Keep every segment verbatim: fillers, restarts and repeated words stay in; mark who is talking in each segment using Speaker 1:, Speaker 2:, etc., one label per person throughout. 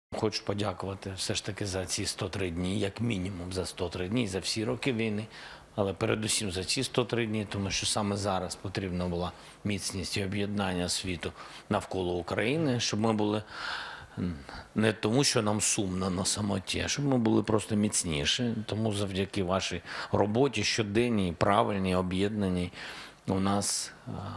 Speaker 1: Хочу подякувати все ж таки за ці сто три дні, як мінімум за сто три дні, за всі роки війни, але передусім за ці сто три дні, тому що саме зараз потрібна була міцність і об'єднання світу навколо України, щоб ми були не тому, що нам сумно на самоті, а щоб ми були просто міцніші. Тому завдяки вашій роботі щоденній, правильній, об'єднаній, у нас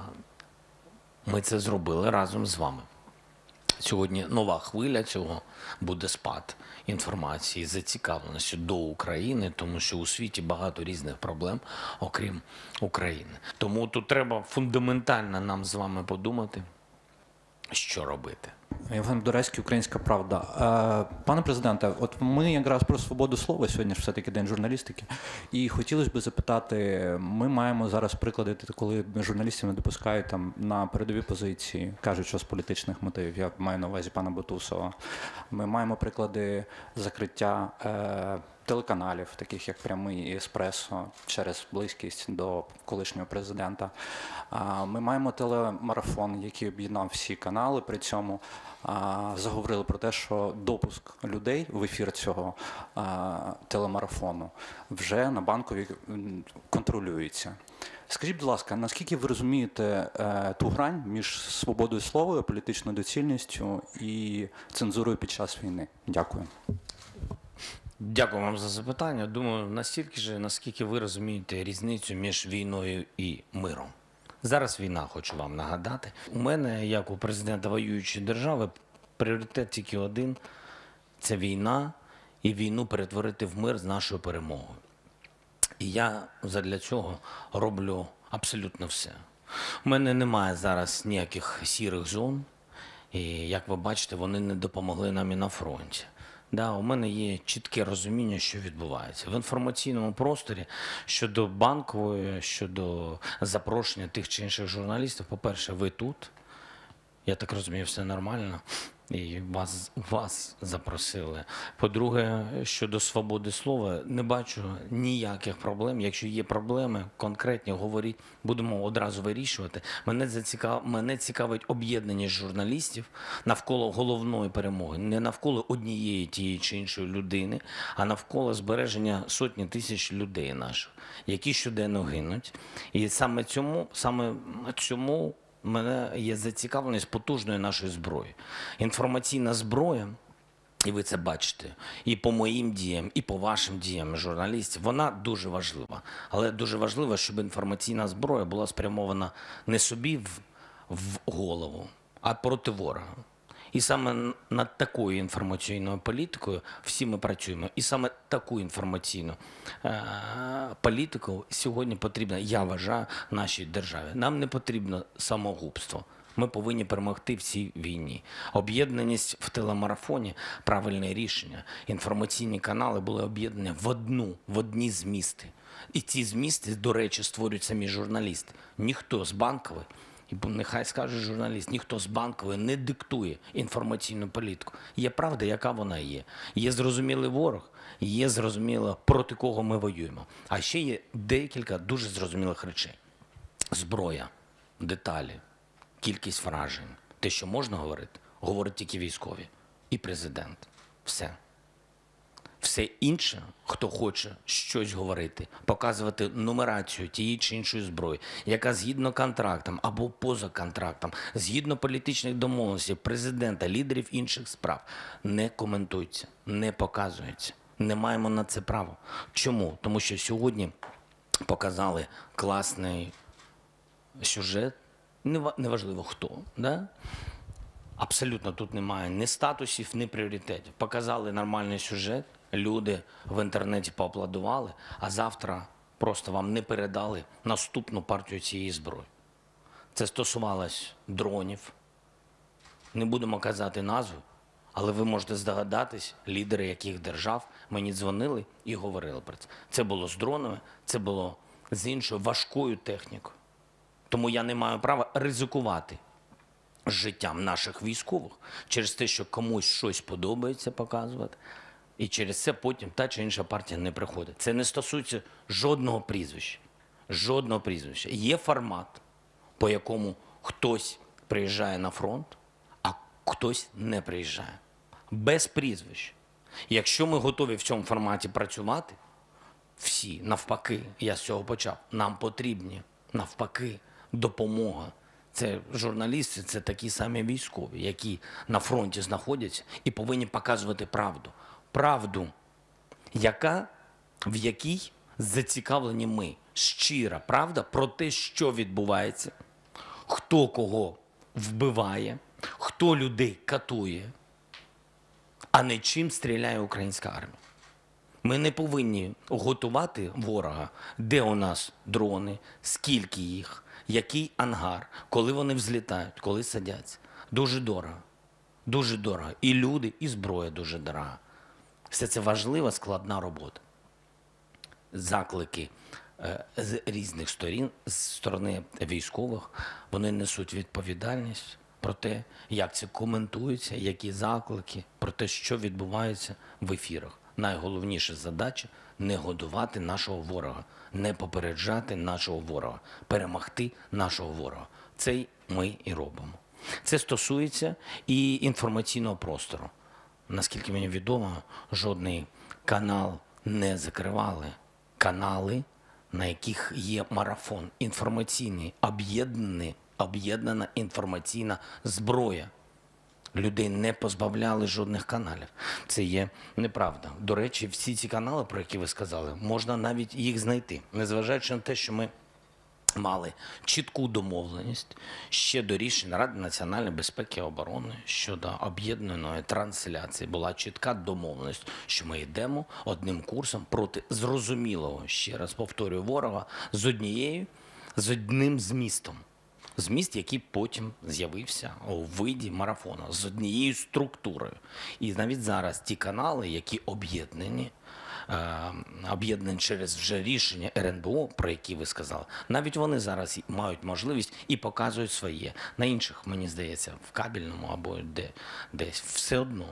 Speaker 1: ми це зробили разом з вами. Сьогодні нова хвиля цього буде спад інформації, зацікавленості до України, тому що у світі багато різних проблем, окрім України. Тому тут треба фундаментально нам з вами подумати, що робити.
Speaker 2: Євген Дурецький, Українська Правда. Е, Пане президенте, от ми якраз про свободу слова, сьогодні ж все-таки День журналістики, і хотілося б запитати, ми маємо зараз приклади, коли журналістів не допускають там на передові позиції, кажуть, що з політичних мотивів, я маю на увазі пана Бутусова. Ми маємо приклади закриття е, телеканалів, таких як «Прямий» і «Еспресо», через близькість до колишнього президента. Ми маємо телемарафон, який об'єднав всі канали, при цьому заговорили про те, що допуск людей в ефір цього телемарафону вже на Банковій контролюється. Скажіть, будь ласка, наскільки ви розумієте ту грань між свободою слова, політичною доцільністю і цензурою під час війни? Дякую.
Speaker 1: Дякую вам за запитання. Думаю, настільки ж, наскільки ви розумієте різницю між війною і миром. Зараз війна, хочу вам нагадати. У мене, як у президента воюючої держави, пріоритет тільки один – це війна, і війну перетворити в мир з нашою перемогою. І я задля цього роблю абсолютно все. У мене немає зараз ніяких сірих зон, і, як ви бачите, вони не допомогли нам і на фронті. Да, у мене є чітке розуміння, що відбувається. В інформаційному просторі щодо Банкової, щодо запрошення тих чи інших журналістів, по-перше, ви тут, я так розумію, все нормально, і вас, вас запросили. По-друге, щодо свободи слова, не бачу ніяких проблем. Якщо є проблеми, конкретні, говоріть, будемо одразу вирішувати. Мене, зацікав... Мене цікавить об'єднання журналістів навколо головної перемоги. Не навколо однієї тієї чи іншої людини, а навколо збереження сотні тисяч людей наших, які щоденно гинуть. І саме цьому, саме цьому у мене є зацікавленість потужної нашої зброї. Інформаційна зброя, і ви це бачите, і по моїм діям, і по вашим діям журналістів, вона дуже важлива. Але дуже важливо, щоб інформаційна зброя була спрямована не собі в, в голову, а проти ворога. І саме над такою інформаційною політикою всі ми працюємо. І саме таку інформаційну е політику сьогодні потрібна, я вважаю, нашій державі. Нам не потрібно самогубство. Ми повинні перемогти в цій війні. Об'єднаність в телемарафоні – правильне рішення. Інформаційні канали були об'єднані в одну, в одні змісти. І ці змісти, до речі, створюють самі журналісти. Ніхто з Банкової, і нехай скаже журналіст, ніхто з Банкової не диктує інформаційну політику. Є правда, яка вона є. Є зрозумілий ворог, є зрозуміло, проти кого ми воюємо. А ще є декілька дуже зрозумілих речей. Зброя, деталі, кількість вражень. Те, що можна говорити, говорять тільки військові і президент. Все. Все інше, хто хоче щось говорити, показувати нумерацію тієї чи іншої зброї, яка згідно контрактам або поза контрактом, згідно політичних домовленостей президента, лідерів інших справ, не коментується, не показується. Не маємо на це право. Чому? Тому що сьогодні показали класний сюжет, неважливо хто, да? Абсолютно тут немає ні статусів, ні пріоритетів. Показали нормальний сюжет, люди в інтернеті поаплодували, а завтра просто вам не передали наступну партію цієї зброї. Це стосувалось дронів. Не будемо казати назву, але ви можете здогадатись, лідери яких держав мені дзвонили і говорили про це. Це було з дронами, це було з іншою важкою технікою. Тому я не маю права ризикувати життям наших військових через те, що комусь щось подобається показувати, і через це потім та чи інша партія не приходить. Це не стосується жодного прізвища. Жодного прізвища. Є формат, по якому хтось приїжджає на фронт, а хтось не приїжджає. без прізвищ. Якщо ми готові в цьому форматі працювати, всі, навпаки, я з цього почав, нам потрібні, навпаки, допомога. Це журналісти, це такі самі військові, які на фронті знаходяться і повинні показувати правду. Правду, яка, в якій зацікавлені ми. Щира правда про те, що відбувається, хто кого вбиває, хто людей катує, а не чим стріляє українська армія. Ми не повинні готувати ворога, де у нас дрони, скільки їх, який ангар, коли вони взлітають, коли садяться. Дуже дорого. Дуже дорого. І люди, і зброя дуже дорога. Все це важлива, складна робота. Заклики е, з різних сторін, з сторони військових, вони несуть відповідальність про те, як це коментується, які заклики, про те, що відбувається в ефірах. Найголовніша задача – не годувати нашого ворога, не попереджати нашого ворога, перемогти нашого ворога. Це ми і робимо. Це стосується і інформаційного простору. Наскільки мені відомо, жодний канал не закривали. Канали, на яких є марафон інформаційний, об'єднаний, об'єднана інформаційна зброя. Людей не позбавляли жодних каналів. Це є неправда. До речі, всі ці канали, про які ви сказали, можна навіть їх знайти. Незважаючи на те, що ми мали чітку домовленість ще до рішень Ради національної безпеки і оборони щодо об'єднаної трансляції. Була чітка домовленість, що ми йдемо одним курсом проти зрозумілого, ще раз повторюю, ворога з однією, з одним змістом. Зміст, який потім з'явився у виді марафону, з однією структурою. І навіть зараз ті канали, які об'єднані, е, об'єднані через вже рішення ер ен бе о, про які ви сказали, навіть вони зараз мають можливість і показують своє. На інших, мені здається, в кабельному або де, десь все одно.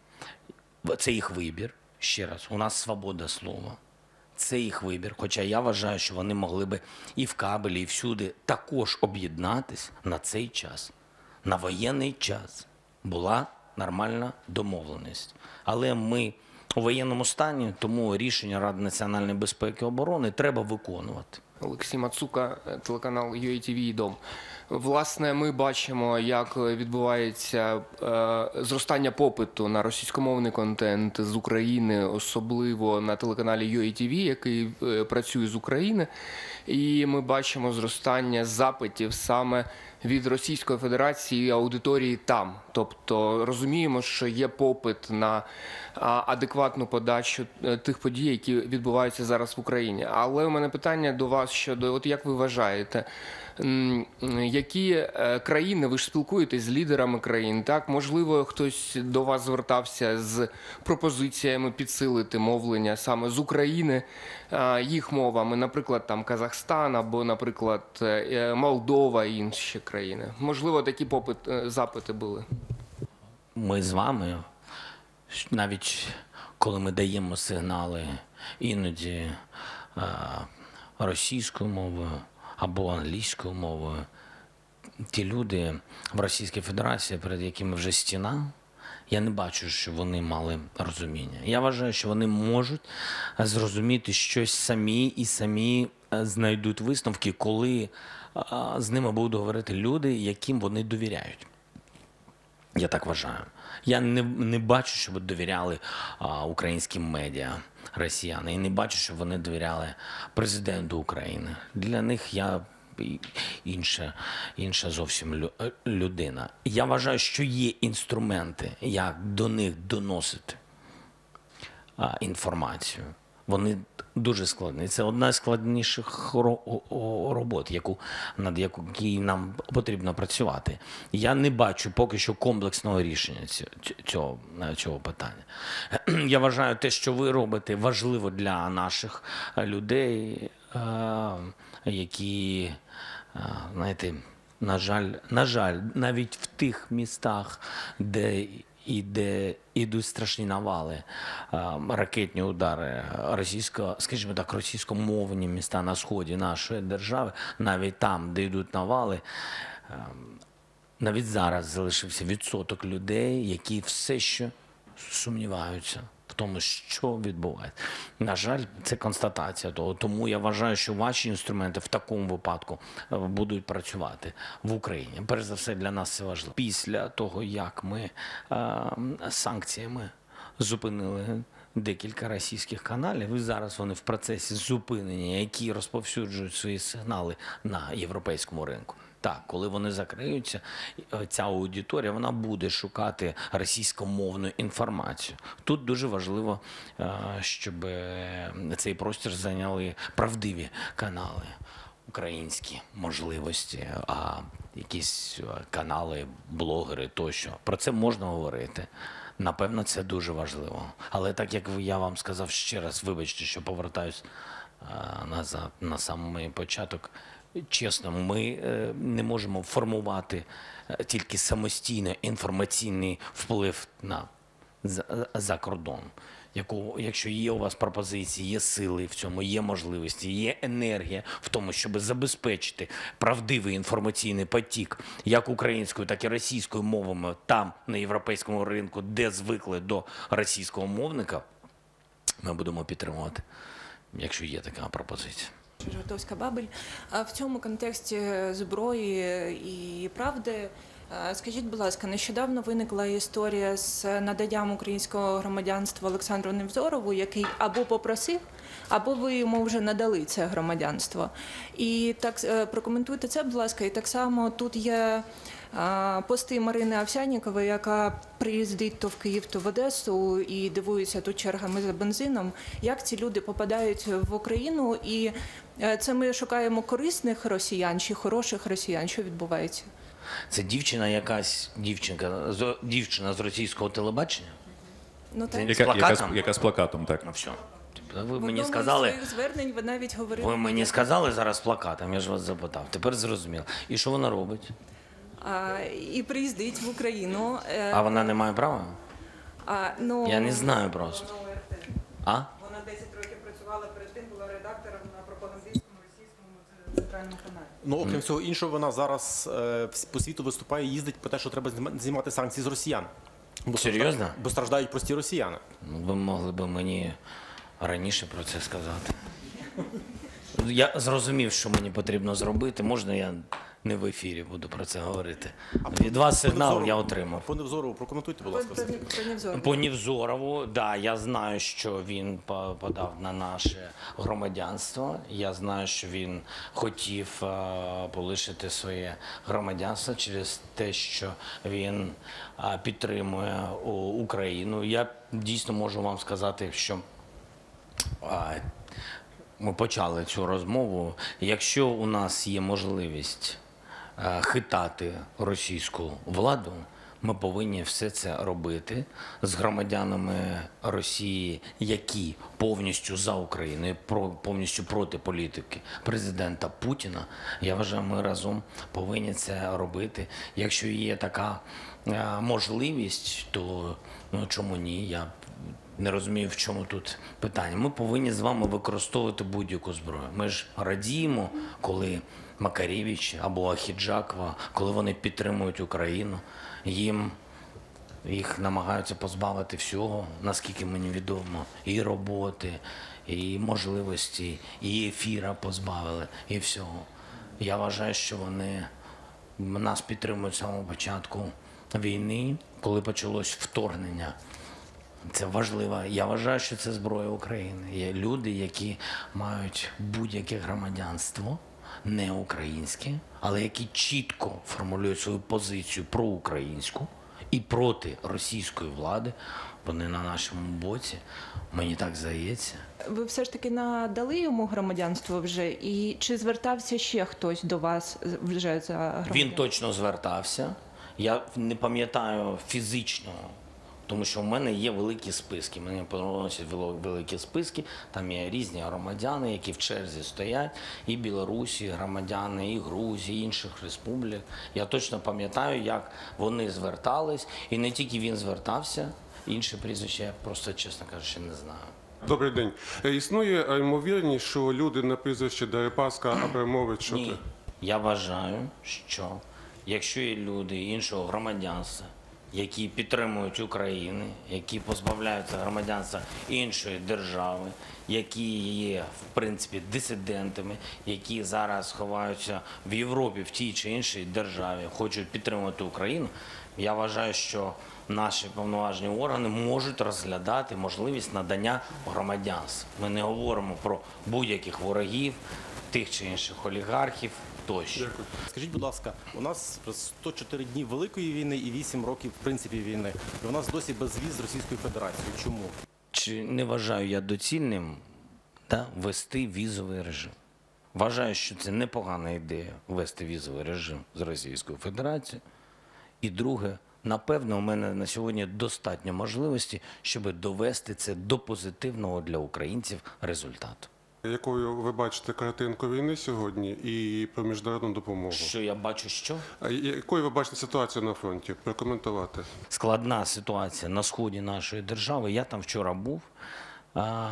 Speaker 1: Це їх вибір. Ще раз, у нас свобода слова. Це їх вибір. Хоча я вважаю, що вони могли би і в кабелі, і всюди також об'єднатись на цей час. На воєнний час була нормальна домовленість. Але ми у воєнному стані, тому рішення Ради національної безпеки і оборони треба виконувати.
Speaker 3: Олексій Мацука, телеканал ю ей ті ві і Дом. Власне, ми бачимо, як відбувається е, зростання попиту на російськомовний контент з України, особливо на телеканалі ю ей ті ві, який е, працює з України. І ми бачимо зростання запитів саме від Російської Федерації аудиторії там. Тобто розуміємо, що є попит на а, адекватну подачу е, тих подій, які відбуваються зараз в Україні. Але у мене питання до вас щодо, от як ви вважаєте, м, які е, країни, ви ж спілкуєтесь з лідерами країн, так? Можливо, хтось до вас звертався з пропозиціями підсилити мовлення саме з України, е, їх мовами, наприклад, там Казахстан або, наприклад, е, Молдова і інші країни. Можливо, такі попит, е, запити були.
Speaker 1: Ми з вами, навіть коли ми даємо сигнали іноді е, російською мовою або англійською мовою, ті люди в Російській Федерації, перед якими вже стіна, я не бачу, що вони мали розуміння. Я вважаю, що вони можуть зрозуміти щось самі і самі знайдуть висновки, коли е, з ними будуть говорити люди, яким вони довіряють. Я так вважаю. Я не, не бачу, щоб довіряли а, українським медіа росіяни. І не бачу, щоб вони довіряли президенту України. Для них я і- інша, інша зовсім лю- людина. Я вважаю, що є інструменти, як до них доносити а, інформацію. Вони дуже складні. Це одна з складніших ро- о- о- робот, яку, над якою нам потрібно працювати. Я не бачу поки що комплексного рішення цього, цього, цього питання. Я вважаю, те, що ви робите, важливо для наших людей, е, які, е, знаєте, на жаль, на жаль, навіть в тих містах, де і де ідуть страшні навали, а, ракетні удари російсько, скажімо так, російськомовні міста на сході нашої держави, навіть там, де йдуть навали, а, навіть зараз залишився відсоток людей, які все ще сумніваються в тому, що відбувається. На жаль, це констатація того. Тому я вважаю, що ваші інструменти в такому випадку е, будуть працювати в Україні. Перш за все, для нас це важливо. Після того, як ми е, санкціями зупинили декілька російських каналів, і зараз вони в процесі зупинення, які розповсюджують свої сигнали на європейському ринку. Так, коли вони закриються, е, ця аудиторія вона буде шукати російськомовну інформацію. Тут дуже важливо, е, щоб е, цей простір зайняли правдиві канали, українські можливості, а якісь е, канали, блогери тощо. Про це можна говорити. Напевно, це дуже важливо. Але так як я вам сказав ще раз, вибачте, що повертаюсь е, назад на самий початок. Чесно, ми е, не можемо формувати е, тільки самостійно інформаційний вплив на за, за кордон. Яку, якщо є у вас пропозиції, є сили в цьому, є можливості, є енергія в тому, щоб забезпечити правдивий інформаційний потік як українською, так і російською мовами там, на європейському ринку, де звикли до російського мовника, ми будемо підтримувати, якщо є така пропозиція.
Speaker 4: Жартовська Бабель. А в цьому контексті зброї і правди, скажіть, будь ласка, нещодавно виникла історія з наданням українського громадянства Олександру Невзорову, який або попросив, або ви йому вже надали це громадянство. І так прокоментуйте це, будь ласка. І так само тут є пости Марини Овсяннікової, яка приїздить то в Київ, то в Одесу і дивується тут чергами за бензином. Як ці люди попадають в Україну? І це ми шукаємо корисних росіян чи хороших росіян? Що відбувається?
Speaker 1: Це дівчина якась, дівчинка, з- дівчина з російського телебачення?
Speaker 4: Ну, так.
Speaker 1: З
Speaker 5: Яка, яка, з,
Speaker 1: плакатом?
Speaker 5: яка з плакатом, так.
Speaker 1: Ну все. Тобто ви
Speaker 4: В
Speaker 1: мені
Speaker 4: одному із
Speaker 1: сказали,
Speaker 4: своїх звернень ви навіть говорили.
Speaker 1: ви мені сказали зараз з плакатом, я ж вас запитав. Тепер зрозумів. І що вона робить?
Speaker 4: А, і приїздить в Україну. е,
Speaker 1: А вона не має права?
Speaker 4: а, ну,
Speaker 1: Я не знаю просто. А?
Speaker 6: Вона десять років працювала, перед тим була редактором на пропагандистському російському центральному каналі.
Speaker 7: Ну, окрім всього іншого, вона зараз е, вс- по світу виступає, їздить про те, що треба зніма- знімати санкції з росіян. Бо
Speaker 1: Серйозно?
Speaker 7: стражда- Бо страждають прості росіяни.
Speaker 1: Ну, ви могли б мені раніше про це сказати. Я зрозумів, що мені потрібно зробити. Можна я не в ефірі буду про це говорити? Від вас сигнал я отримав.
Speaker 7: По Невзорову прокоментуйте, будь
Speaker 4: про,
Speaker 7: ласка.
Speaker 4: про, про Невзорова.
Speaker 1: По Невзорову, да, я знаю, що він по- подав на наше громадянство. Я знаю, що він хотів е, полишити своє громадянство через те, що він е, підтримує о, Україну. Я дійсно можу вам сказати, що е, ми почали цю розмову. Якщо у нас є можливість е, хитати російську владу, ми повинні все це робити з громадянами Росії, які повністю за Україну, і про- повністю проти політики президента Путіна. Я вважаю, ми разом повинні це робити. Якщо є така е, можливість, то ну, чому ні? Я не розумію, в чому тут питання. Ми повинні з вами використовувати будь-яку зброю. Ми ж радіємо, коли Макаревич або Ахіджакова, коли вони підтримують Україну, їм їх намагаються позбавити всього, наскільки мені відомо, і роботи, і можливості, і ефіра позбавили, і всього. Я вважаю, що вони нас підтримують з самого початку війни, коли почалось вторгнення. Це важливо. Я вважаю, що це зброя України. Є люди, які мають будь-яке громадянство, не українське, але які чітко формулюють свою позицію проукраїнську і проти російської влади. Вони на нашому боці. Мені так здається.
Speaker 4: Ви все ж таки надали йому громадянство вже? І чи звертався ще хтось до вас вже за громадянство?
Speaker 1: Він точно звертався. Я не пам'ятаю фізично, тому що в мене є великі списки. Мені приносять вели- великі списки. Там є різні громадяни, які в черзі стоять. І Білорусі, громадяни, і Грузії, і інших республік. Я точно пам'ятаю, як вони звертались. І не тільки він звертався, інші прізвища я просто, чесно кажучи, не знаю.
Speaker 8: Добрий день. Е, Існує е, ймовірність, що люди на прізвище Дерипаска, Абрамович, що
Speaker 1: Ні. Я вважаю, що якщо є люди іншого громадянства, які підтримують Україну, які позбавляються громадянства іншої держави, які є, в принципі, дисидентами, які зараз ховаються в Європі, в тій чи іншій державі, хочуть підтримувати Україну, я вважаю, що наші повноважні органи можуть розглядати можливість надання громадянства. Ми не говоримо про будь-яких ворогів, тих чи інших олігархів тощо.
Speaker 7: Скажіть, будь ласка, у нас сто чотири дні Великої війни і вісім років, в принципі, війни. І у нас досі безвіз з Російською Федерацією. Чому?
Speaker 1: Чи не вважаю я доцільним да, ввести візовий режим? Вважаю, що це непогана ідея ввести візовий режим з Російською Федерацією. І друге, напевно, у мене на сьогодні достатньо можливості, щоб довести це до позитивного для українців результату.
Speaker 8: Якою ви бачите картинку війни сьогодні і про міжнародну допомогу?
Speaker 1: Що я бачу, що?
Speaker 8: А якою ви бачите ситуацію на фронті? Прокоментувати.
Speaker 1: Складна ситуація на сході нашої держави. Я там вчора був. А,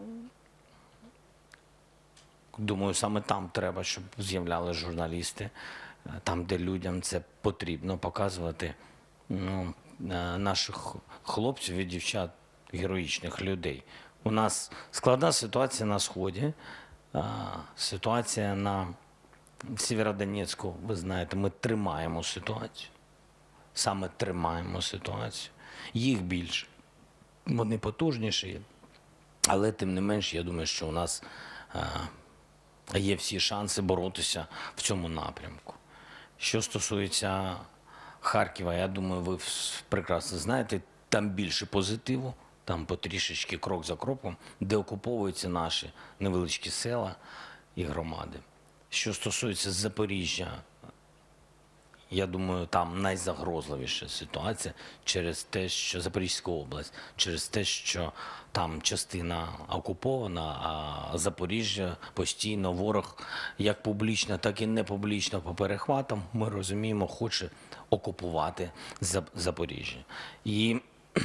Speaker 1: думаю, саме там треба, щоб з'являлися журналісти, там, де людям це потрібно, показувати ну, наших хлопців і дівчат, героїчних людей. У нас складна ситуація на сході, а, ситуація на Сєвєродонецьку, ви знаєте, ми тримаємо ситуацію. Саме тримаємо ситуацію. Їх більше. Вони потужніші. Але тим не менш, я думаю, що у нас а, є всі шанси боротися в цьому напрямку. Що стосується Харкова, я думаю, ви вс- прекрасно знаєте, там більше позитиву, там потрішечки крок за кроком, де окуповуються наші невеличкі села і громади. Що стосується Запоріжжя, я думаю, там найзагрозливіша ситуація через те, що Запорізька область, через те, що там частина окупована, а Запоріжжя постійно ворог як публічно, так і не публічно по перехватам, ми розуміємо, хоче окупувати Зап- Запоріжжя. І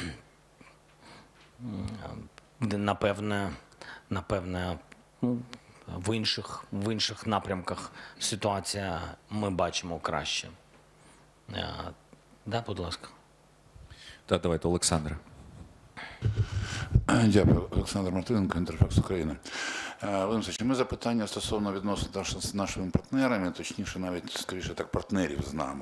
Speaker 1: напевне, напевне, ну, в інших, в інших напрямках ситуація ми бачимо краще. Е, Да, будь ласка.
Speaker 5: Так, давайте, Олександр.
Speaker 9: Дякую, Олександр Мартиненко, Інтерфакс України. Володимир Олексійович, ми запитання стосовно відносин наш- з нашими партнерами, точніше, навіть, скоріше так, партнерів з нами.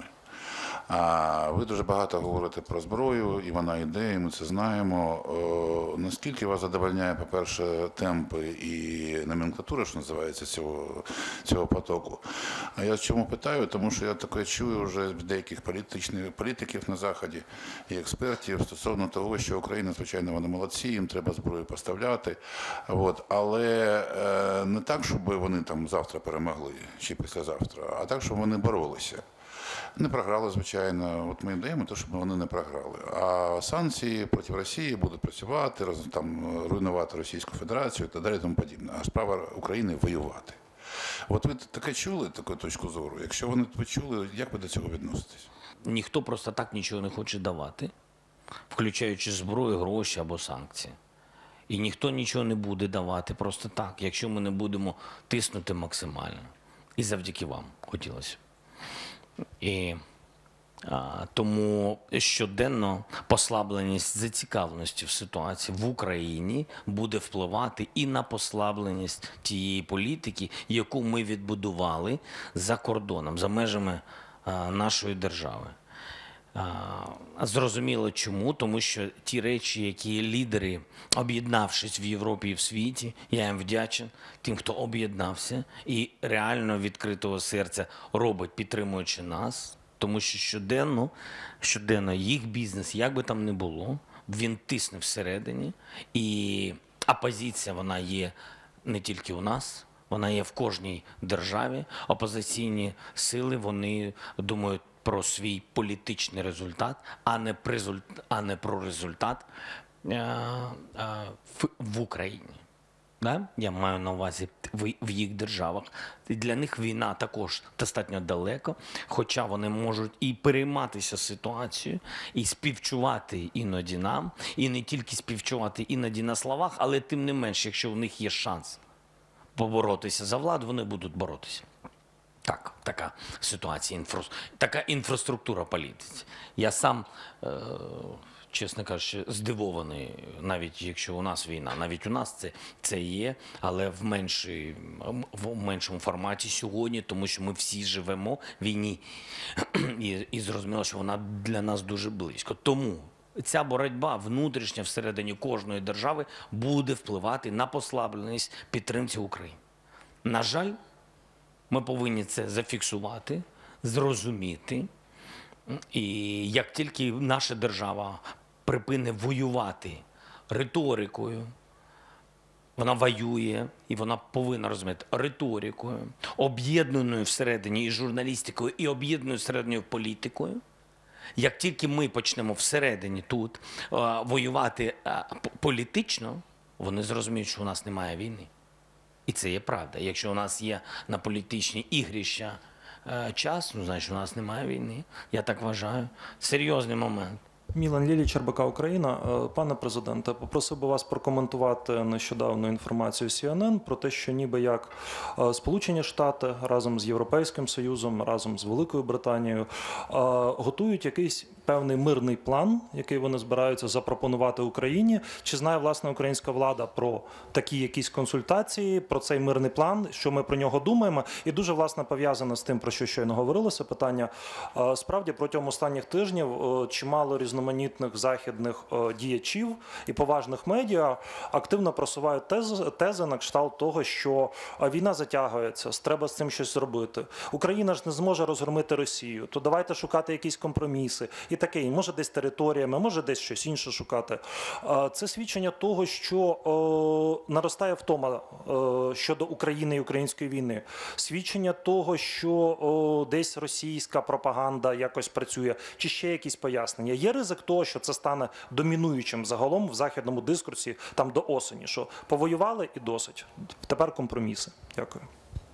Speaker 9: А ви дуже багато говорите про зброю, і вона йде, і ми це знаємо. О, наскільки вас задовольняє, по-перше, темпи і номенклатура, що називається, цього, цього потоку? А я чому питаю? Тому що я таке чую вже від деяких політичних політиків на Заході і експертів стосовно того, що Україна, звичайно, вони молодці, їм треба зброю поставляти. От, але е, не так, щоб вони там завтра перемогли, чи післязавтра, а так, щоб вони боролися. Не програли, звичайно. От ми їм даємо те, щоб вони не програли. А санкції проти Росії будуть працювати, роз- там, руйнувати Російську Федерацію і так далі і тому подібне. А справа України воювати. От ви таке чули, таку точку зору? Якщо вони ви чули, як ви до цього відноситесь?
Speaker 1: Ніхто просто так нічого не хоче давати, включаючи зброю, гроші або санкції. І ніхто нічого не буде давати просто так, якщо ми не будемо тиснути максимально. І завдяки вам хотілося. І а, тому щоденно послабленість зацікавленості в ситуації в Україні буде впливати і на послабленість тієї політики, яку ми відбудували за кордоном, за межами а, нашої держави. А, Зрозуміло чому, тому що ті речі, які лідери, об'єднавшись в Європі і в світі, я їм вдячен тим, хто об'єднався і реально відкритого серця робить, підтримуючи нас, тому що щоденно, щоденно їх бізнес, як би там не було, він тисне всередині, і опозиція, вона є не тільки у нас, вона є в кожній державі. Опозиційні сили, вони думають про свій політичний результат, а не, призуль- а не про результат е- е- в, в Україні. Да? Я маю на увазі в, в їх державах. І для них війна також достатньо далеко, хоча вони можуть і перейматися ситуацією, і співчувати іноді нам, і не тільки співчувати іноді на словах, але тим не менш, якщо в них є шанс поборотися за владу, вони будуть боротися. Так, така ситуація, інфра... така інфраструктура політиці. Я сам, е, чесно кажучи, здивований, навіть якщо у нас війна, навіть у нас це, це є, але в, меншій, в меншому форматі сьогодні, тому що ми всі живемо в війні. І, і зрозуміло, що вона для нас дуже близько. Тому ця боротьба внутрішня всередині кожної держави буде впливати на послабленість підтримці України. На жаль, ми повинні це зафіксувати, зрозуміти. І як тільки наша держава припине воювати риторикою, вона воює, і вона повинна розуміти риторикою, об'єднаною всередині і журналістикою, і об'єднаною всередині політикою. Як тільки ми почнемо всередині тут е, воювати е, п- політично, вони зрозуміють, що у нас немає війни. І це є правда. Якщо у нас є на політичні ігрища е, час, ну, значить, у нас немає війни. Я так вважаю. Серйозний момент.
Speaker 10: Мілан Ліліч, РБК Україна. Е, Пане президенте, попросив би вас прокоментувати нещодавну інформацію Сі Ен Ен про те, що ніби як е, Сполучені Штати разом з Європейським Союзом, разом з Великою Британією е, готують якийсь певний мирний план, який вони збираються запропонувати Україні. Чи знає, власне, українська влада про такі якісь консультації, про цей мирний план, що ми про нього думаємо? І дуже, власне, пов'язано з тим, про що щойно говорилося питання. Е, Справді, протягом останніх тижнів е, чимало різноманітних західних е, діячів і поважних медіа активно просувають тези, тези на кшталт того, що е, війна затягується, треба з цим щось зробити. Україна ж не зможе розгромити Росію, то давайте шукати якісь компроміси. І таке, і може десь територіями, може десь щось інше шукати. Е, Це свідчення того, що е, наростає втома е, щодо України і української війни. Свідчення того, що е, десь російська пропаганда якось працює, чи ще якісь пояснення. Є ризик того, що це стане домінуючим загалом в західному дискурсі там до осені, що повоювали і досить. Тепер компроміси. Дякую.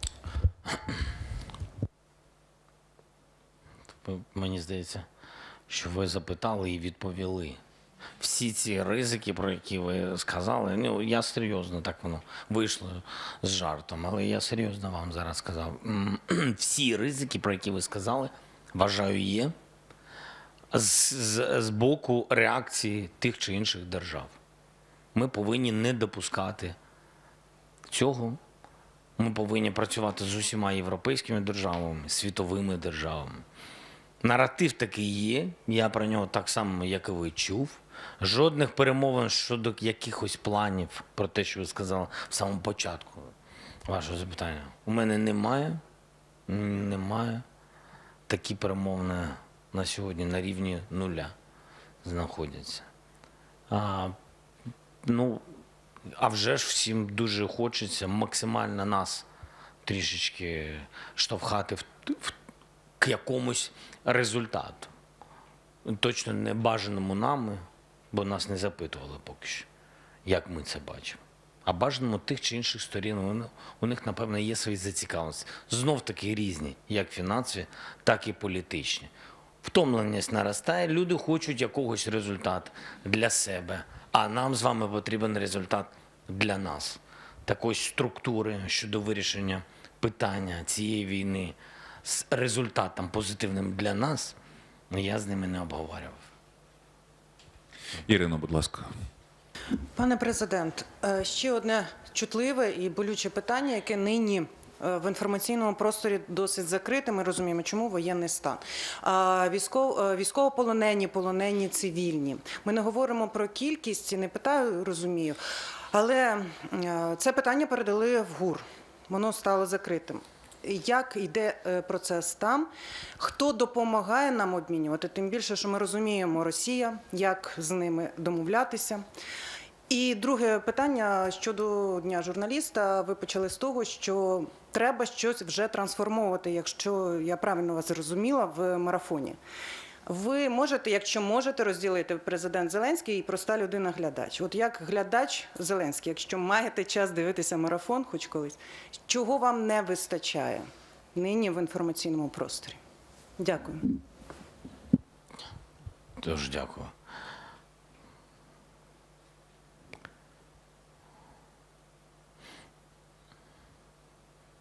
Speaker 1: Мені здається, що ви запитали і відповіли. Всі ці ризики, про які ви сказали, ну, я серйозно, так воно вийшло з жартом, але я серйозно вам зараз сказав. М, Всі ризики, про які ви сказали, вважаю, є з, з, з боку реакції тих чи інших держав. Ми повинні не допускати цього. Ми повинні працювати з усіма європейськими державами, світовими державами. Наратив такий є, я про нього так само, як і ви, чув. Жодних перемовин щодо якихось планів, про те, що ви сказали в самому початку вашого запитання, у мене немає. Немає. Такі перемовини на сьогодні на рівні нуля знаходяться. А, ну, а вже ж всім дуже хочеться максимально нас трішечки штовхати в, в к якомусь результату. Точно не бажаному нами, бо нас не запитували поки що, як ми це бачимо. А бажаному тих чи інших сторін, вони, у них, напевно, є свої зацікавленості. Знов-таки різні, як фінансові, так і політичні. Втомленість наростає, люди хочуть якогось результату для себе, а нам з вами потрібен результат для нас. Такої структури щодо вирішення питання цієї війни з результатом позитивним для нас, я з ними не обговорював.
Speaker 5: Ірино, будь ласка.
Speaker 6: Пане президент, е, ще одне чутливе і болюче питання, яке нині е, в інформаційному просторі досить закрите. Ми розуміємо, чому воєнний стан. А військов, е, військовополонені, полонені, цивільні. Ми не говоримо про кількість, не питаю, розумію. Але е, це питання передали в ГУР. Воно стало закритим. Як йде е, процес там? Хто допомагає нам обмінювати? Тим більше, що ми розуміємо Росія, як з ними домовлятися. І друге питання щодо Дня журналіста. Ви почали з того, що треба щось вже трансформовувати, якщо я правильно вас зрозуміла, в марафоні. Ви можете, якщо можете, розділити президент Зеленський і проста людина-глядач. От як глядач Зеленський, якщо маєте час дивитися марафон хоч колись, чого вам не вистачає нині в інформаційному просторі? Дякую.
Speaker 1: Дуже дякую.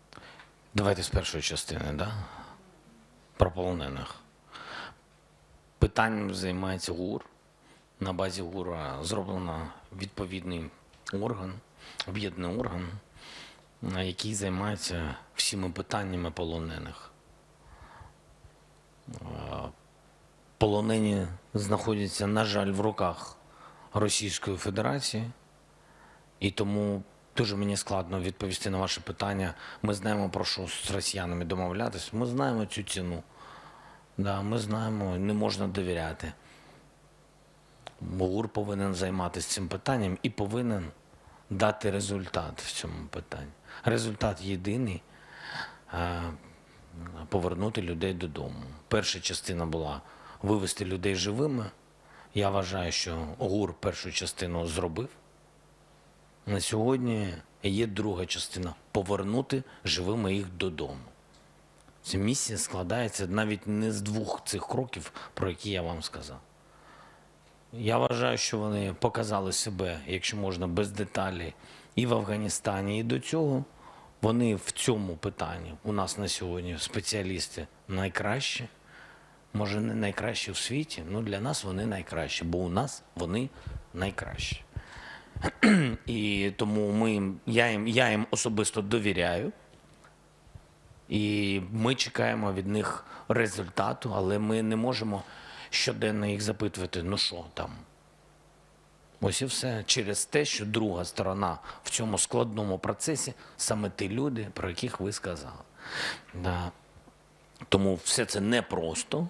Speaker 1: Давайте з першої частини, да? Про полонених. питанням займається ГУР. На базі ГУРа зроблено відповідний орган, об'єднаний орган, який займається всіма питаннями полонених. Полонені знаходяться, на жаль, в руках Російської Федерації, і тому дуже мені складно відповісти на ваше питання. Ми знаємо, про що з росіянами домовлятися, ми знаємо цю ціну. Да, ми знаємо, не можна довіряти. ГУР повинен займатися цим питанням і повинен дати результат в цьому питанні. Результат єдиний – повернути людей додому. Перша частина була вивезти людей живими. Я вважаю, що ГУР першу частину зробив. На сьогодні є друга частина – повернути живими їх додому. Ця місія складається навіть не з двох цих кроків, про які я вам сказав. Я вважаю, що вони показали себе, якщо можна, без деталей, і в Афганістані, і до цього. Вони в цьому питанні, у нас на сьогодні спеціалісти найкращі, може не найкращі в світі, але для нас вони найкращі, бо у нас вони найкращі. І тому ми, я, їм, я їм особисто довіряю, і ми чекаємо від них результату, але ми не можемо щоденно їх запитувати, ну що там. Ось і все. Через те, що друга сторона в цьому складному процесі саме ті люди, про яких ви сказали. Да. Тому все це непросто.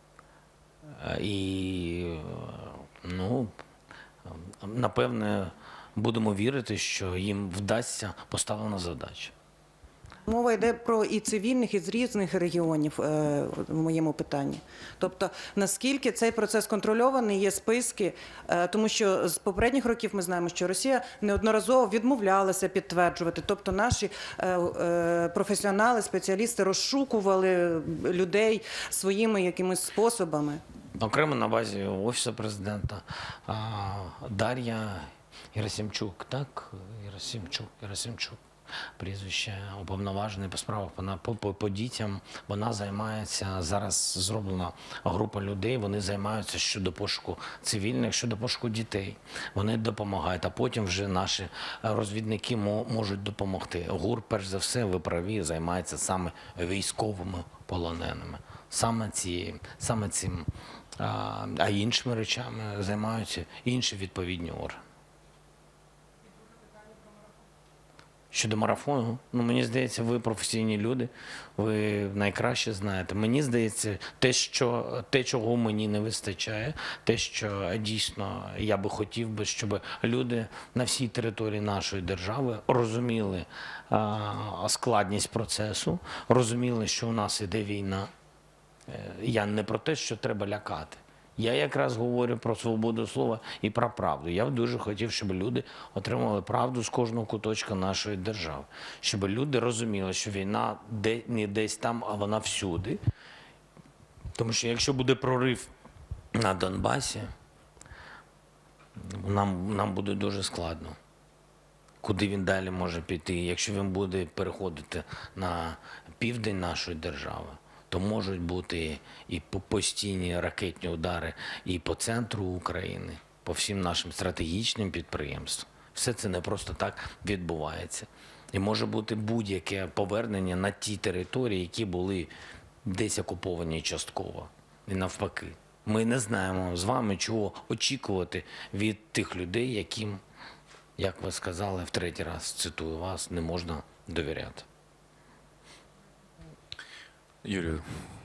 Speaker 1: І, ну, напевне, будемо вірити, що їм вдасться поставлена задача.
Speaker 6: Мова йде про і цивільних, і з різних регіонів е, в моєму питанні. Тобто, наскільки цей процес контрольований, є списки, е, тому що з попередніх років ми знаємо, що Росія неодноразово відмовлялася підтверджувати. Тобто наші е, е, професіонали, спеціалісти розшукували людей своїми якимись способами.
Speaker 1: Окремо на базі Офісу президента Дар'я Герасимчук, так? Герасимчук, Герасимчук. Прізвище уповноважений по справах по, по, по дітям. Вона займається, зараз зроблена група людей, вони займаються щодо пошуку цивільних, щодо пошуку дітей. Вони допомагають, а потім вже наші розвідники можуть допомогти. ГУР, перш за все, ви праві, займається саме військовими полоненими. Саме, ці, саме цим, а, а іншими речами займаються інші відповідні органи. Щодо марафону, ну, мені здається, ви професійні люди, ви найкраще знаєте. Мені здається, те, що, те, чого мені не вистачає, те, що дійсно я би хотів би, щоб люди на всій території нашої держави розуміли а, складність процесу, розуміли, що у нас іде війна. Я не про те, що треба лякати. Я якраз говорю про свободу слова і про правду. Я б дуже хотів, щоб люди отримали правду з кожного куточка нашої держави. Щоб люди розуміли, що війна де, не десь там, а вона всюди. Тому що якщо буде прорив на Донбасі, нам, нам буде дуже складно. Куди він далі може піти? Якщо він буде переходити на південь нашої держави, то можуть бути і постійні ракетні удари і по центру України, по всім нашим стратегічним підприємствам. Все це не просто так відбувається. І може бути будь-яке повернення на ті території, які були десь окуповані частково. І навпаки. Ми не знаємо з вами, чого очікувати від тих людей, яким, як ви сказали, в третій раз, цитую вас, не можна довіряти.
Speaker 5: Юрію.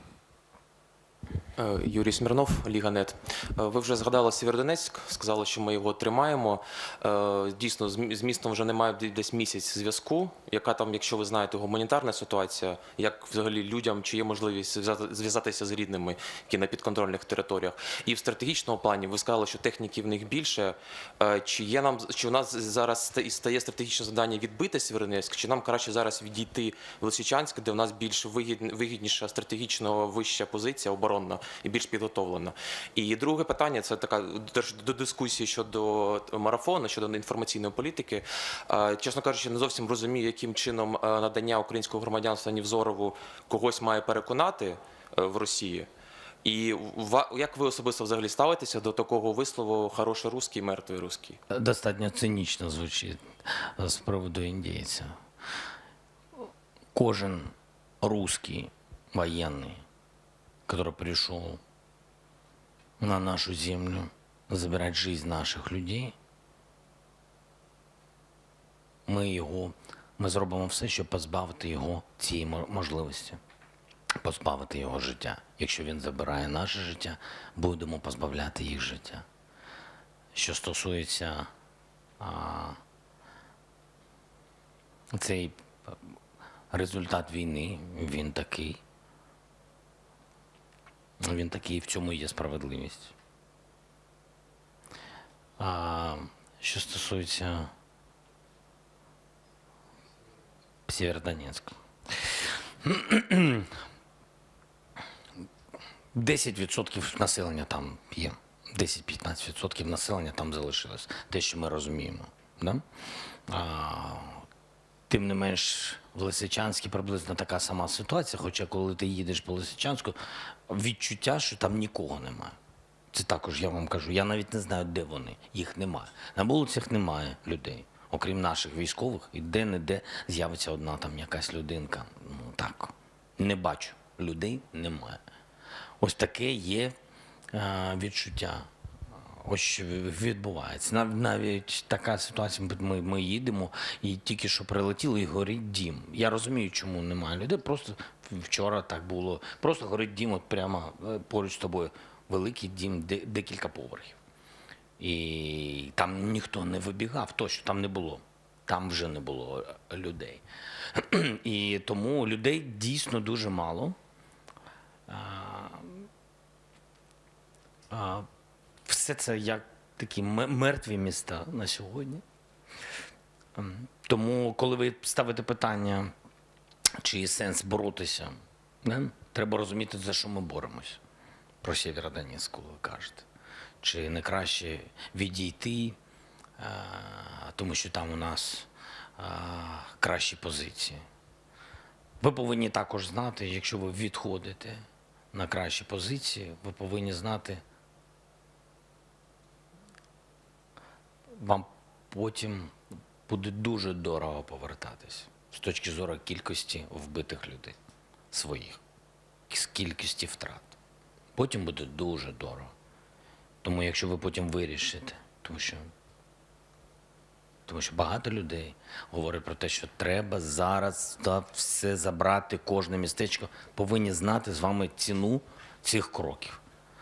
Speaker 11: Юрій Смірнов, Ліга.нет. Ви вже згадали Сєвєродонецьк, сказали, що ми його тримаємо. Дійсно, з містом вже немає десь місяць зв'язку. Яка там, якщо ви знаєте, гуманітарна ситуація, як взагалі людям, чи є можливість зв'язатися з рідними, які на підконтрольних територіях? І в стратегічному плані ви сказали, що техніки в них більше. Чи є нам, чи у нас зараз стає стратегічне завдання відбити Сєвєродонецьк, чи нам краще зараз відійти в Лисичанськ, де в нас більш вигідніша стратегічно вища позиція, оборонна, і більш підготовлена. І друге питання, це така до дискусії щодо марафону, щодо інформаційної політики. Чесно кажучи, не зовсім розумію, яким чином надання українського громадянства Невзорову когось має переконати в Росії. І ва- як ви особисто взагалі ставитеся до такого вислову «хороший русський, мертвий русський»?
Speaker 1: Достатньо цинічно звучить з приводу індійця. Кожен русский военный, который пришел на нашу землю забирать жизнь наших людей, ми його, ми зробимо все, щоб позбавити його цієї мо- можливості, позбавити його життя. Якщо він забирає наше життя, будемо позбавляти їх життя. Що стосується а, цей результат війни, він такий. Він такий, в цьому є справедливість. А що стосується Сєвєродонецька. десять відсотків населення там є. десять-п'ятнадцять відсотків населення там залишилось. Те, що ми розуміємо. Да? А, тим не менш, в Лисичанську приблизно така сама ситуація, хоча коли ти їдеш по Лисичанську, відчуття, що там нікого немає. Це також я вам кажу, я навіть не знаю, де вони, їх немає. На вулицях немає людей, окрім наших військових, і де-не-де з'явиться одна там якась людинка. Ну так, не бачу, людей немає. Ось таке є е, відчуття. Ось що відбувається. Нав- Навіть така ситуація, ми, ми їдемо і тільки що прилетіли і горить дім. Я розумію, чому немає людей, просто вчора так було. Просто горить дім от прямо е, поруч з тобою. Великий дім, де- декілька поверхів. І там ніхто не вибігав, точно там не було. Там вже не було е, людей. І тому людей дійсно дуже мало. А, а, все це як такі м- мертві міста на сьогодні. Ем, Тому, коли ви ставите питання, чи є сенс боротися, да? Треба розуміти, за що ми боремося. Про Сєвєродонецьк, коли ви кажете. Чи не краще відійти, а, тому що там у нас а, кращі позиції. Ви повинні також знати, якщо ви відходите на кращі позиції, ви повинні знати, вам потім буде дуже дорого повертатись з точки зору кількості вбитих людей своїх, з кількості втрат. Потім буде дуже дорого. Тому якщо ви потім вирішите, тому що, тому що багато людей говорять про те, що треба зараз та все забрати, кожне містечко, повинні знати з вами ціну цих кроків.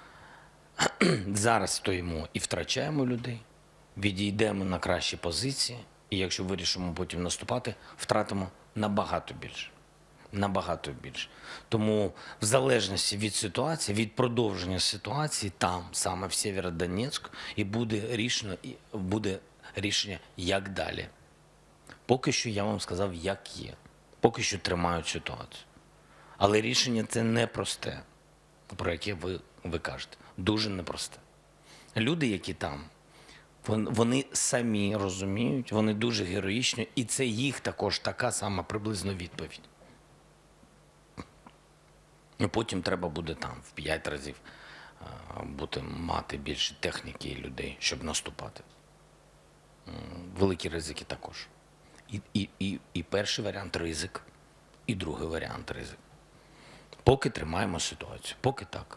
Speaker 1: Зараз стоїмо і втрачаємо людей, відійдемо на кращі позиції, і якщо вирішимо потім наступати, втратимо набагато більше. Набагато більше. Тому в залежності від ситуації, від продовження ситуації, там, саме в Сєвєродонецьку, і буде рішення, і буде рішення, як далі. Поки що я вам сказав, як є. Поки що тримають ситуацію. Але рішення це непросте, про яке ви, ви кажете. Дуже непросте. Люди, які там, вон- вони самі розуміють, вони дуже героїчні, і це їх також така сама приблизно відповідь. І потім треба буде там в п'ять разів а, бути, мати більше техніки і людей, щоб наступати. М, Великі ризики також. І, і, і, і перший варіант ризик, і другий варіант ризик. Поки тримаємо ситуацію, поки так.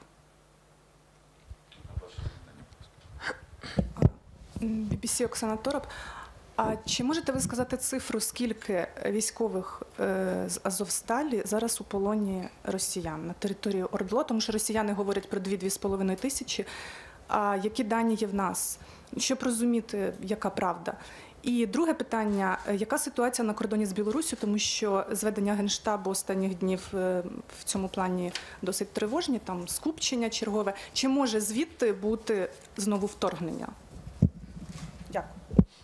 Speaker 12: бі бі сі Оксана Тороп. А чи можете ви сказати цифру, скільки військових е, з Азовсталі зараз у полоні росіян на території ОРДЛО? Тому що росіяни говорять про дві-дві з половиною тисячі. А які дані є в нас? Щоб розуміти, яка правда? І друге питання, яка ситуація на кордоні з Білоруссю, тому що зведення Генштабу останніх днів е, в цьому плані досить тривожні, там скупчення чергове. Чи може звідти бути знову вторгнення? Дякую.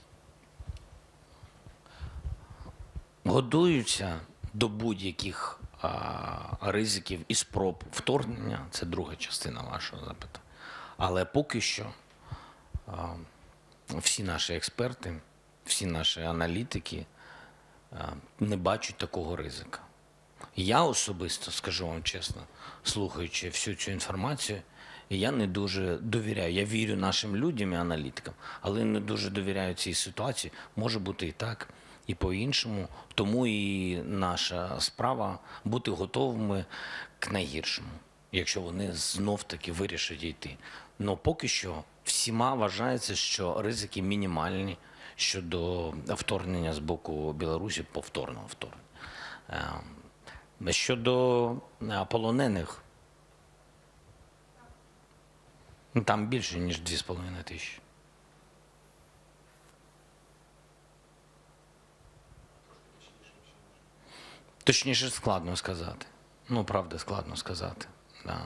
Speaker 1: Готуються до будь-яких а, ризиків і спроб вторгнення. Це друга частина вашого запитання. Але поки що а, всі наші експерти, всі наші аналітики а, не бачать такого ризика. Я особисто, скажу вам чесно, слухаючи всю цю інформацію, я не дуже довіряю. Я вірю нашим людям і аналітикам, але не дуже довіряю цій ситуації. Може бути і так, і по-іншому. Тому і наша справа бути готовими к найгіршому, якщо вони знов-таки вирішать йти. Но поки що всіма вважається, що ризики мінімальні щодо вторгнення з боку Білорусі, повторного вторгнення. Е, Щодо е, полонених, там більше, ніж дві з половиною тисячі. Точніше, складно сказати. Ну, правда, складно сказати. Да.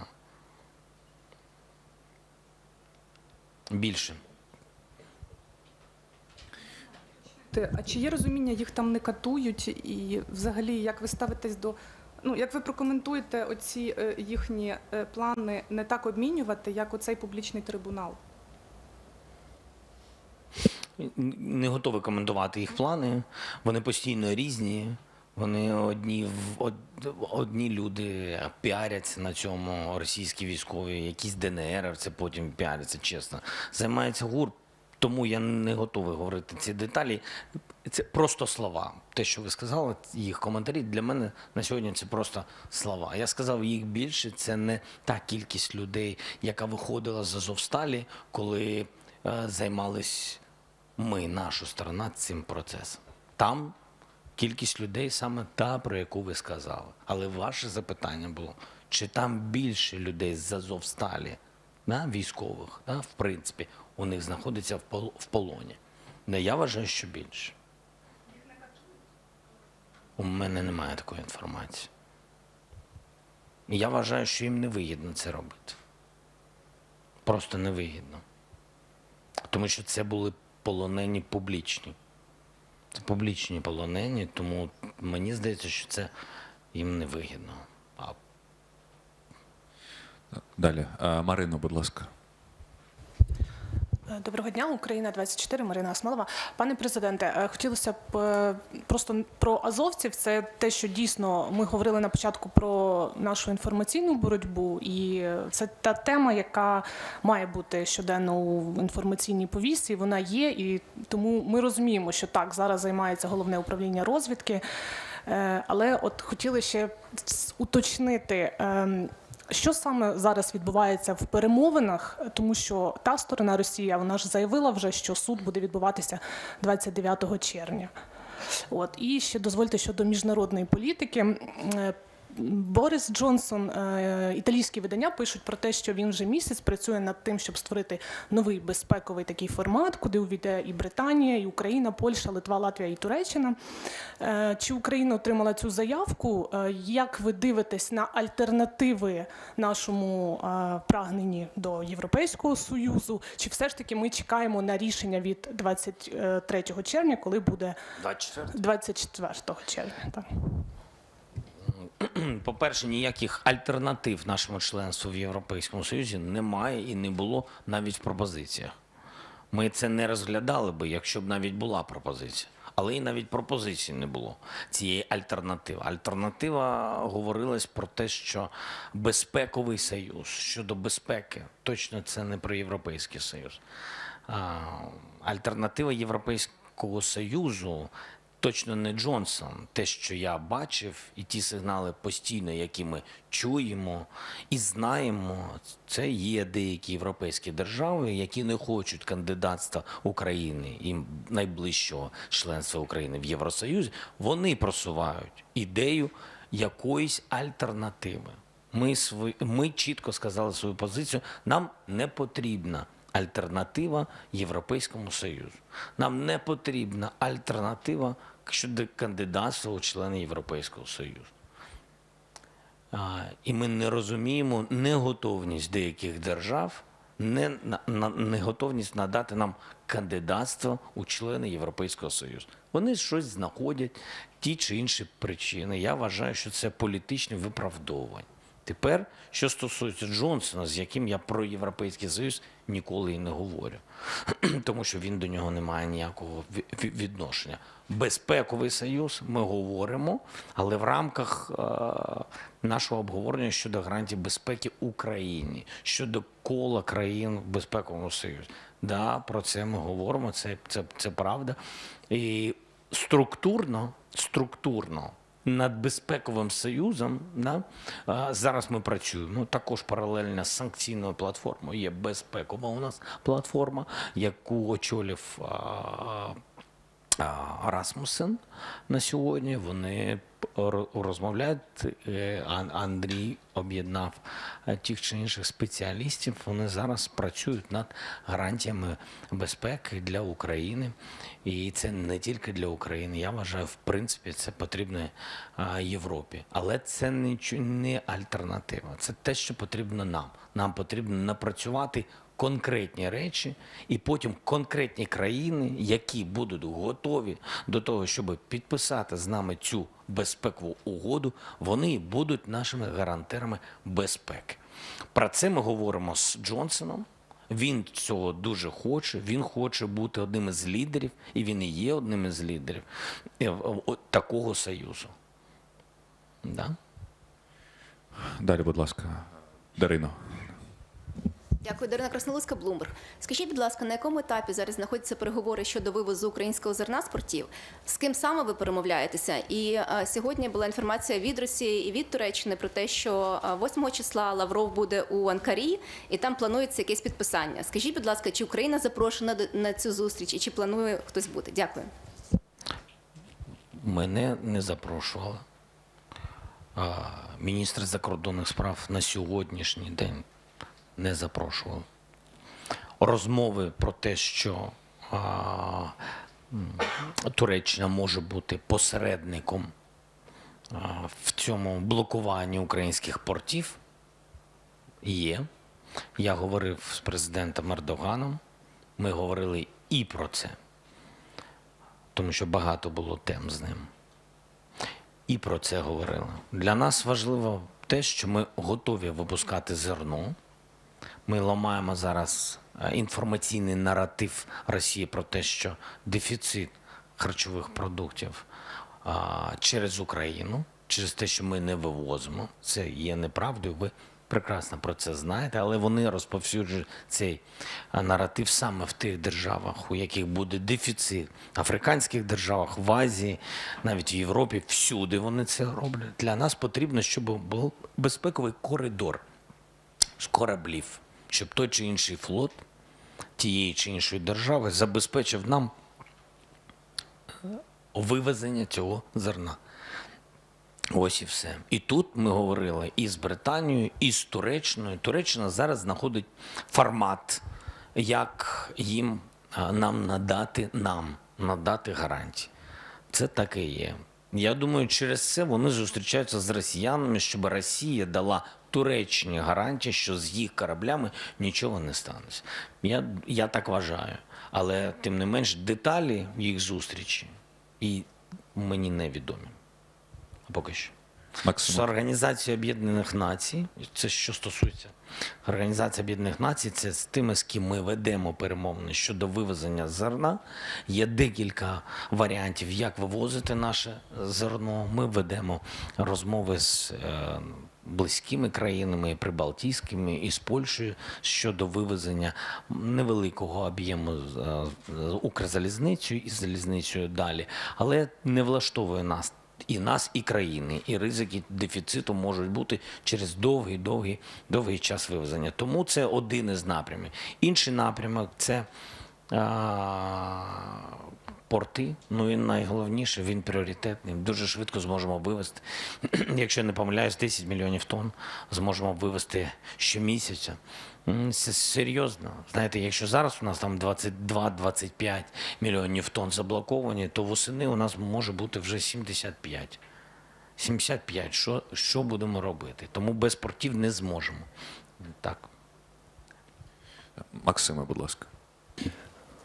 Speaker 1: Більше.
Speaker 12: А чи є розуміння, їх там не катують? І взагалі, як ви ставитесь до... Ну, як ви прокоментуєте оці е, їхні е, плани не так обмінювати, як оцей публічний трибунал?
Speaker 1: Не готовий коментувати їх плани. Вони постійно різні. Вони одні, в- од, одні люди піаряться на цьому, російські військові, якісь ДНРівці потім піаряться, чесно. Займається ГУР, тому я не готовий говорити ці деталі. Це просто слова. Те, що ви сказали, їх коментарі, для мене на сьогодні це просто слова. Я сказав, їх більше, це не та кількість людей, яка виходила з Азовсталі, коли е, займались ми, наша сторона, цим процесом. Там кількість людей саме та, про яку ви сказали. Але ваше запитання було, чи там більше людей з Азовсталі, да, військових, да, в принципі, у них знаходиться в пол- в полоні. Да, я вважаю, що більше. У мене немає такої інформації. Я вважаю, що їм не вигідно це робити. Просто не вигідно. Тому що це були полонені публічні. Це публічні полонені, тому мені здається, що це їм не вигідно. А
Speaker 5: Далі. Е, Марино, будь ласка.
Speaker 13: Доброго дня, Україна двадцять чотири, Марина Асмалова. Пане президенте, хотілося б е, просто про азовців. Це те, що дійсно ми говорили на початку про нашу інформаційну боротьбу, і це та тема, яка має бути щоденно у інформаційній повісті. Вона є, і тому ми розуміємо, що так, зараз займається головне управління розвідки. Е, Але от хотіли ще уточнити, е, що саме зараз відбувається в перемовинах, тому що та сторона Росія, вона ж заявила вже, що суд буде відбуватися двадцять дев'ятого червня. От. І ще дозвольте щодо міжнародної політики. Борис Джонсон, е, італійські видання пишуть про те, що він вже місяць працює над тим, щоб створити новий безпековий такий формат, куди увійде і Британія, і Україна, Польща, Литва, Латвія і Туреччина. Е, Чи Україна отримала цю заявку? Е, Як ви дивитесь на альтернативи нашому е, прагненні до Європейського Союзу? Чи все ж таки ми чекаємо на рішення від двадцять третього червня, коли буде двадцять четвертого червня? Так.
Speaker 1: По-перше, ніяких альтернатив нашому членству в Європейському Союзі немає і не було навіть в пропозиціях. Ми це не розглядали би, якщо б навіть була пропозиція. Але і навіть пропозиції не було цієї альтернативи. Альтернатива говорилась про те, що безпековий союз щодо безпеки, точно це не про Європейський Союз. А, альтернатива Європейського Союзу точно не Джонсон. Те, що я бачив, і ті сигнали постійно, які ми чуємо і знаємо, це є деякі європейські держави, які не хочуть кандидатства України і найближчого членства України в Євросоюзі. Вони просувають ідею якоїсь альтернативи. Ми, свої, ми чітко сказали свою позицію, нам не потрібна альтернатива Європейському Союзу. Нам не потрібна альтернатива щодо кандидатства у члени Європейського Союзу. А, і ми не розуміємо неготовність деяких держав, не, на, на, неготовність надати нам кандидатство у члени Європейського Союзу. Вони щось знаходять, ті чи інші причини. Я вважаю, що це політичне виправдовування. Тепер, що стосується Джонсона, з яким я про Європейський Союз ніколи і не говорю, тому що він до нього не має ніякого ві- ві- відношення. Безпековий союз ми говоримо, але в рамках е, нашого обговорення щодо гарантій безпеки Україні, щодо кола країн в безпековому союзі. Да, про це ми говоримо, це, це, це правда. І структурно, структурно над безпековим союзом, да, а, зараз ми працюємо. Ну, також паралельно з санкційною платформою. Є безпекова у нас платформа, яку очолив а, а, Расмусен на сьогодні. Вони ро- розмовляють. е, Ан- Андрій об'єднав е, тих чи інших спеціалістів. Вони зараз працюють над гарантіями безпеки для України. І це не тільки для України. Я вважаю, в принципі, це потрібно а, Європі. Але це нічого не альтернатива. Це те, що потрібно нам. Нам потрібно напрацювати конкретні речі, і потім конкретні країни, які будуть готові до того, щоб підписати з нами цю безпекову угоду, вони будуть нашими гарантерами безпеки. Про це ми говоримо з Джонсоном. Він цього дуже хоче, він хоче бути одним із лідерів, і він і є одним із лідерів е, в- о- такого союзу. Да?
Speaker 5: Далі, будь ласка, Дарино.
Speaker 14: Дякую, Дарина Краснолуцька, Bloomberg. Скажіть, будь ласка, на якому етапі зараз знаходяться переговори щодо вивозу українського зерна з портів? З ким саме ви перемовляєтеся? І а, сьогодні була інформація від Росії і від Туреччини про те, що а, восьмого числа Лавров буде у Анкарі, і там планується якесь підписання. Скажіть, будь ласка, чи Україна запрошена до- на цю зустріч, і чи планує хтось бути? Дякую.
Speaker 1: Мене не запрошували. А, Міністр закордонних справ на сьогоднішній день не запрошував. Розмови про те, що а, м, Туреччина може бути посередником а, в цьому блокуванні українських портів, є. Я говорив з президентом Ердоганом, ми говорили і про це, тому що багато було тем з ним. І про це говорили. Для нас важливо те, що ми готові випускати зерно. Ми ламаємо зараз е, інформаційний наратив Росії про те, що дефіцит харчових продуктів а, через Україну, через те, що ми не вивозимо. Це є неправдою. Ви прекрасно про це знаєте, але вони розповсюджують цей а, наратив саме в тих державах, у яких буде дефіцит. В африканських державах, в Азії, навіть в Європі, всюди вони це роблять. Для нас потрібно, щоб був безпековий коридор з кораблів, щоб той чи інший флот тієї чи іншої держави забезпечив нам вивезення цього зерна. Ось і все. І тут ми говорили і з Британією, і з Туреччиною. Туреччина зараз знаходить формат, як їм а, нам надати, нам надати гарантії. Це так і є. Я думаю, через це вони зустрічаються з росіянами, щоб Росія дала Туреччині гарантії, що з їх кораблями нічого не станеться. Я, я так вважаю. Але, тим не менш, деталі їх зустрічі і мені невідомі. Поки що.
Speaker 5: Максим.
Speaker 1: З Організацією Об'єднаних Націй, це що стосується Організації Об'єднаних Націй, це з тими, з ким ми ведемо перемовини щодо вивезення зерна. Є декілька варіантів, як вивозити наше зерно. Ми ведемо розмови з е, близькими країнами, і прибалтійськими, і з Польщею щодо вивезення невеликого об'єму з, е, з Укрзалізницею і залізницею далі. Але не влаштовує нас і нас, і країни, і ризики дефіциту можуть бути через довгий, довгий, довгий час вивезення. Тому це один із напрямів. Інший напрямок – це а, порти. Ну і найголовніше, він пріоритетний. Дуже швидко зможемо вивезти. Якщо я не помиляюсь, десять мільйонів тонн зможемо вивезти щомісяця. М, Це серйозно. Знаєте, якщо зараз у нас там двадцять два - двадцять п'ять мільйонів тонн заблоковані, то восени у нас може бути вже сімдесят п'ять. сімдесят п'ять. Що, що будемо робити? Тому без портів не зможемо. Так.
Speaker 5: Максиме, будь ласка.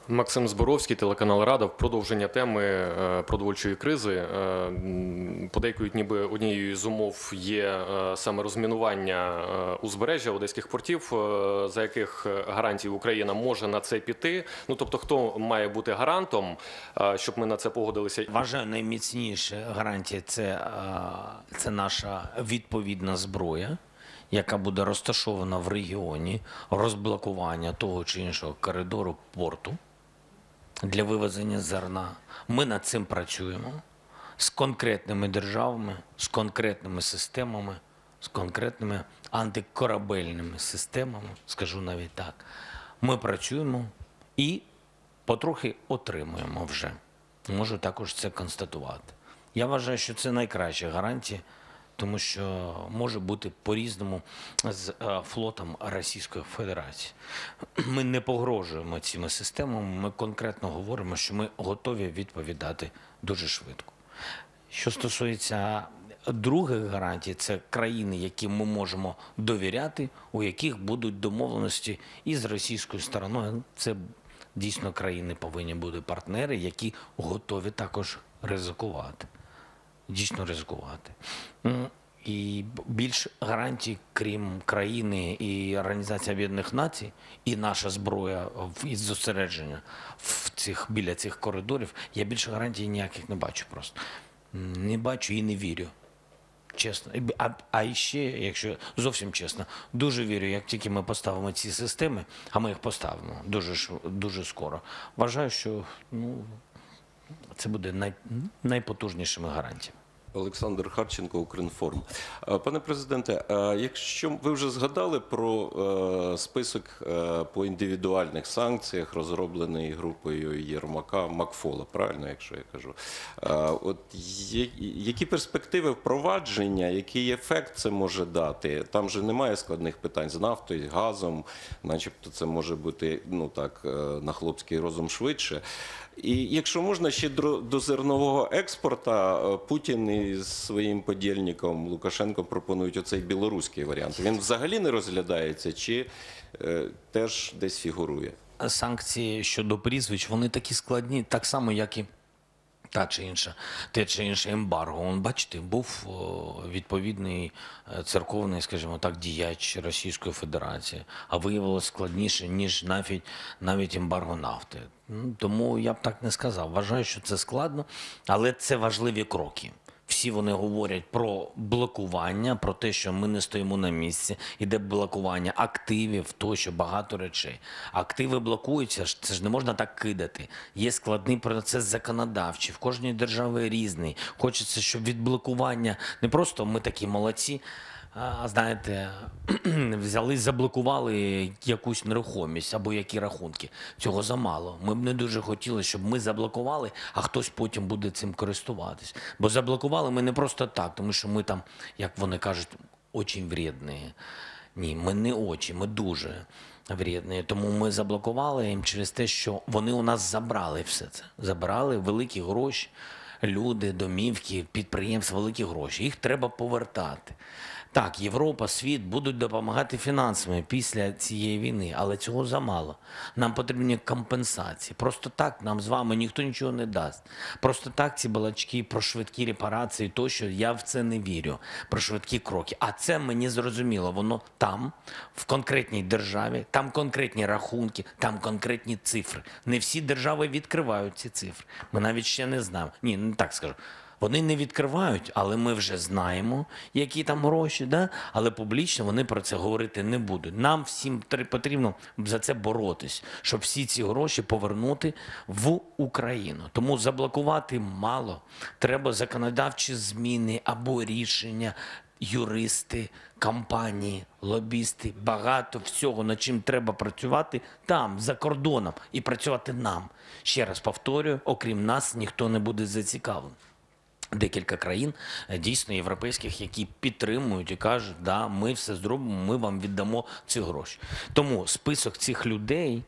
Speaker 15: Максим Зборовський, телеканал Рада. В продовження теми е, продовольчої кризи. Е, м, Подейкують, ніби однією з умов є е, саме розмінування е, узбережжя одеських портів, е, за яких гарантій Україна може на це піти. Ну, тобто, хто має бути гарантом, е, щоб ми на це погодилися?
Speaker 1: Вважаю, найміцніша гарантія це, е, це наша відповідна зброя, яка буде розташована в регіоні, розблокування того чи іншого коридору порту для вивезення зерна. Ми над цим працюємо з конкретними державами, з конкретними системами, з конкретними антикорабельними системами, скажу навіть так. Ми працюємо і потрохи отримуємо вже. Можу також це констатувати. Я вважаю, що це найкраща гарантія, тому що може бути по-різному з е, флотом Російської Федерації. Ми не погрожуємо цими системами, ми конкретно говоримо, що ми готові відповідати дуже швидко. Що стосується других гарантій, це країни, яким ми можемо довіряти, у яких будуть домовленості із російською стороною. Це дійсно країни повинні бути партнери, які готові також ризикувати. Дійсно ризикувати. І більш гарантій, крім країни і Організації Об'єднаних Націй, і наша зброя із зосередження в цих, біля цих коридорів, я більше гарантій ніяких не бачу просто. Не бачу і не вірю. Чесно. А, а ще, якщо зовсім чесно, дуже вірю, як тільки ми поставимо ці системи, а ми їх поставимо дуже, дуже скоро, вважаю, що ну, це буде най, найпотужнішими гарантіями.
Speaker 16: Олександр Харченко, Укрінформ. Пане президенте, якщо ви вже згадали про список по індивідуальних санкціях, розроблений групою Єрмака, Макфола, правильно, якщо я кажу. От які перспективи впровадження, який ефект це може дати? Там же немає складних питань з нафтою, газом, начебто це може бути, ну так, на хлопський розум швидше. І якщо можна, ще до зернового експорту Путін із своїм подільником Лукашенком пропонують оцей білоруський варіант. Він взагалі не розглядається чи е, теж десь фігурує?
Speaker 1: Санкції щодо прізвищ, вони такі складні, так само, як і та чи інша, те чи інше ембарго. Он, бачите, був о, відповідний церковний, скажімо так, діяч Російської Федерації, а виявилося складніше, ніж навіть, навіть ембарго нафти. Ну, тому я б так не сказав. Вважаю, що це складно, але це важливі кроки. Всі вони говорять про блокування, про те, що ми не стоїмо на місці, іде блокування активів, тощо, багато речей. Активи блокуються, це ж не можна так кидати. Є складний процес законодавчий, в кожній державі різний. Хочеться, щоб від блокування не просто ми такі молодці, а, знаєте, взяли, заблокували якусь нерухомість або які рахунки. Цього замало. Ми б не дуже хотіли, щоб ми заблокували, а хтось потім буде цим користуватись. Бо заблокували ми не просто так, тому що ми там, як вони кажуть, очень вредні. Ні, ми не очі, ми дуже вредні. Тому ми заблокували їм через те, що вони у нас забрали все це. Забрали великі гроші, люди, домівки, підприємства, великі гроші. Їх треба повертати. Так, Європа, світ будуть допомагати фінансами після цієї війни, але цього замало. Нам потрібні компенсації. Просто так нам з вами ніхто нічого не дасть. Просто так ці балачки про швидкі репарації, тощо, я в це не вірю, про швидкі кроки. А це мені зрозуміло, воно там, в конкретній державі, там конкретні рахунки, там конкретні цифри. Не всі держави відкривають ці цифри. Ми навіть ще не знаємо. Ні, не так скажу. Вони не відкривають, але ми вже знаємо, які там гроші, да? Але публічно вони про це говорити не будуть. Нам всім потрібно за це боротись, щоб всі ці гроші повернути в Україну. Тому заблокувати мало. Треба законодавчі зміни або рішення, юристи, компанії, лобісти, багато всього, над чим треба працювати там, за кордоном, і працювати нам. Ще раз повторюю, окрім нас ніхто не буде зацікавлений. Декілька країн, дійсно європейських, які підтримують і кажуть, да, ми все зробимо, ми вам віддамо ці гроші. Тому список цих людей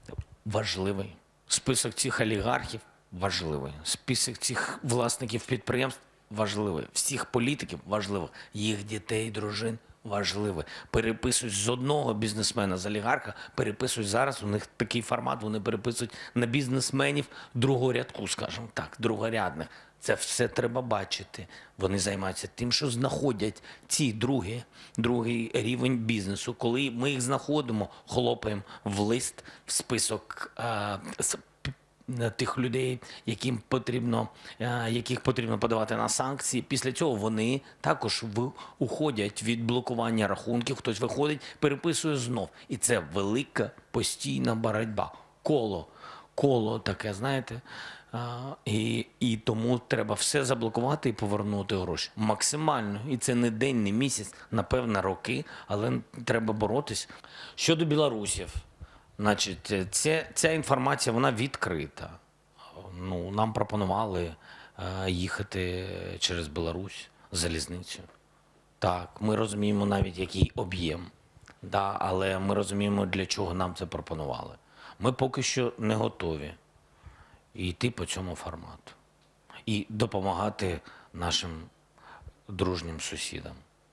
Speaker 1: важливий, список цих олігархів важливий, список цих власників підприємств важливий, всіх політиків важливо, їх дітей, дружин важливе. Переписують з одного бізнесмена, з олігарха, переписують зараз, у них такий формат, вони переписують на бізнесменів другорядку, скажімо так, другорядних. Це все треба бачити. Вони займаються тим, що знаходять ці другі, другий рівень бізнесу. Коли ми їх знаходимо, хлопаємо в лист, в список а, з тих людей, яким потрібно, а, яких потрібно подавати на санкції. Після цього вони також в, уходять від блокування рахунків, хтось виходить, переписує знов. І це велика постійна боротьба. Коло, коло таке, знаєте, а, і, і тому треба все заблокувати і повернути гроші. Максимально. І це не день, не місяць, напевно, роки, але треба боротись. Щодо білорусів, значить, це, ця інформація, вона відкрита. Ну, нам пропонували а, їхати через Білорусь залізницею. Так, ми розуміємо навіть, який об'єм. Да, але ми розуміємо, для чого нам це пропонували. Ми поки що не готові йти по цьому формату і допомагати нашим дружнім сусідам.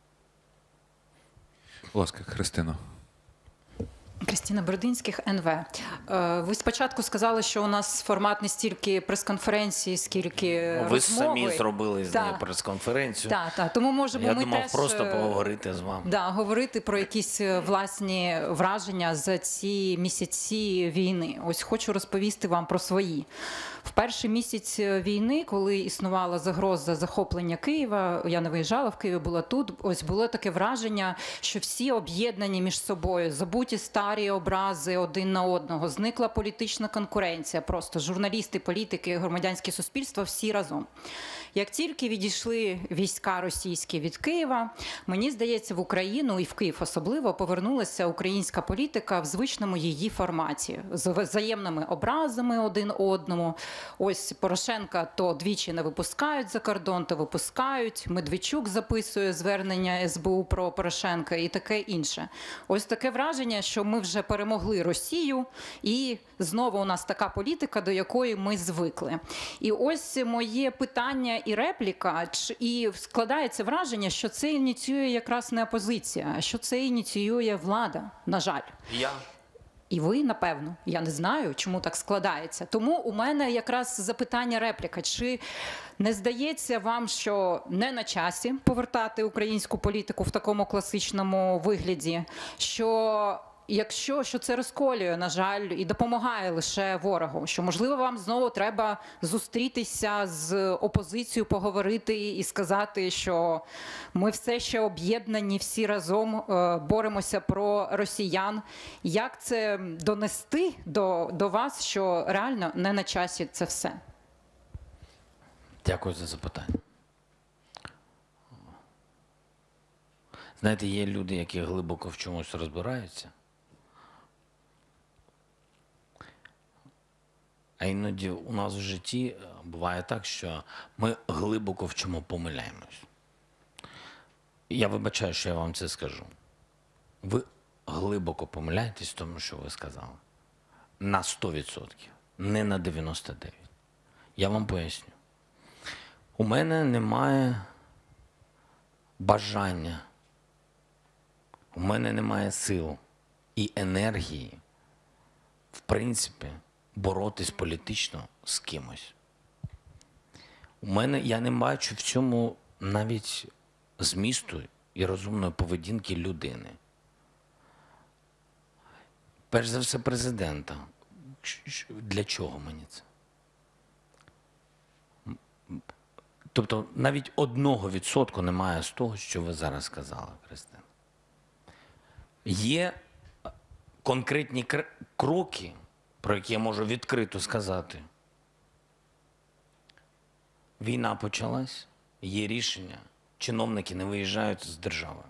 Speaker 5: Будь ласка, Христино.
Speaker 17: Крістіна Бердинських, ен ве. Е, Ви спочатку сказали, що у нас формат не стільки прес-конференції, скільки
Speaker 1: Ви
Speaker 17: розмови.
Speaker 1: самі зробили з неї
Speaker 17: Так.
Speaker 1: прес-конференцію.
Speaker 17: Так, так. Тому можемо
Speaker 1: Я
Speaker 17: ми
Speaker 1: думав
Speaker 17: теж
Speaker 1: просто
Speaker 17: е,
Speaker 1: поговорити з вами.
Speaker 17: Да, говорити про якісь е, власні враження за ці місяці війни. Ось хочу розповісти вам про свої. В перший місяць війни, коли існувала загроза захоплення Києва, я не виїжджала в Києві, була тут, ось було таке враження, що всі об'єднані між собою, забуті старі образи один на одного, зникла політична конкуренція, просто журналісти, політики, громадянське суспільство всі разом. Як тільки відійшли війська російські від Києва, мені здається, в Україну і в Київ особливо повернулася українська політика в звичному її форматі, з взаємними образами один одному. Ось Порошенка то двічі не випускають за кордон, то випускають. Медведчук записує звернення ес бе у про Порошенка і таке інше. Ось таке враження, що ми вже перемогли Росію і знову у нас така політика, до якої ми звикли. І ось моє питання і репліка, і складається враження, що це ініціює якраз не опозиція, а що це ініціює влада, на жаль.
Speaker 1: Я.
Speaker 17: І ви, напевно, я не знаю, чому так складається. Тому у мене якраз запитання репліка. Чи не здається вам, що не на часі повертати українську політику в такому класичному вигляді, що якщо що це розколює, на жаль, і допомагає лише ворогу, що, можливо, вам знову треба зустрітися з опозицією, поговорити і сказати, що ми все ще об'єднані, всі разом е, боремося про росіян. Як це донести до, до вас, що реально не на часі це все?
Speaker 1: Дякую за запитання. Знаєте, є люди, які глибоко в чомусь розбираються, а іноді у нас в житті буває так, що ми глибоко в чому помиляємось. Я вибачаю, що я вам це скажу. Ви глибоко помиляєтесь в тому, що ви сказали. На сто відсотків, не на дев'яносто дев'ять відсотків. Я вам поясню. У мене немає бажання, у мене немає сил і енергії, в принципі, боротись політично з кимось. У мене, я не бачу в цьому навіть змісту і розумної поведінки людини. Перш за все, президента. Для чого мені це? Тобто навіть одного відсотку немає з того, що ви зараз сказали, Христина. Є конкретні кроки, про які я можу відкрито сказати. Війна почалась, є рішення, чиновники не виїжджають з держави.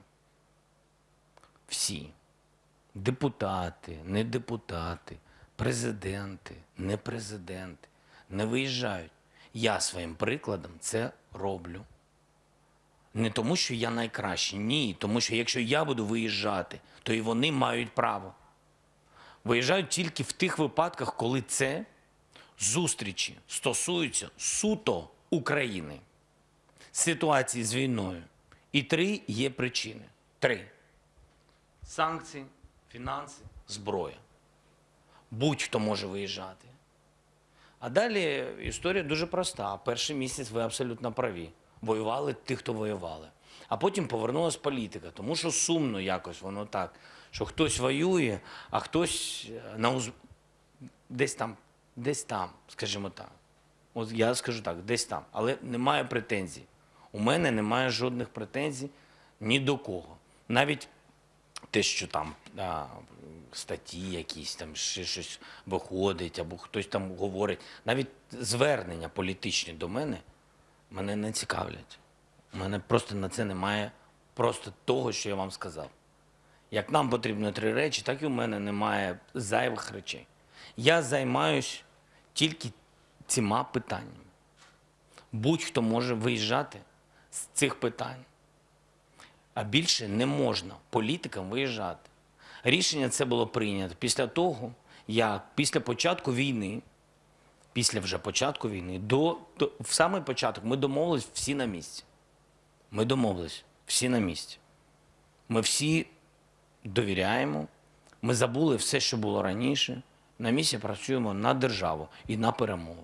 Speaker 1: Всі. Депутати, не депутати, президенти, не президенти не виїжджають. Я своїм прикладом це роблю. Не тому, що я найкращий, ні. Тому що якщо я буду виїжджати, то і вони мають право. Виїжджають тільки в тих випадках, коли це зустрічі стосуються суто України, ситуації з війною. І три є причини. Три. Санкції, фінанси, зброя. Будь-хто може виїжджати. А далі історія дуже проста. Перший місяць ви абсолютно праві. Воювали ті, хто воювали. А потім повернулася політика, тому що сумно якось воно так, що хтось воює, а хтось на уз... десь там, десь там, скажімо так. От я скажу так, десь там. Але немає претензій. У мене немає жодних претензій ні до кого. Навіть те, що там а, статті якісь, там ще щось виходить, або хтось там говорить, навіть звернення політичні до мене, мене не цікавлять. У мене просто на це немає просто того, що я вам сказав. Як нам потрібно три речі, так і у мене немає зайвих речей. Я займаюсь тільки цими питаннями. Будь-хто може виїжджати з цих питань. А більше не можна політикам виїжджати. Рішення це було прийнято після того, як після початку війни, після вже початку війни, до, до, в самий початок ми домовились всі на місці. Ми домовились всі на місці. Ми всі довіряємо, ми забули все, що було раніше. На місці працюємо на державу і на перемогу.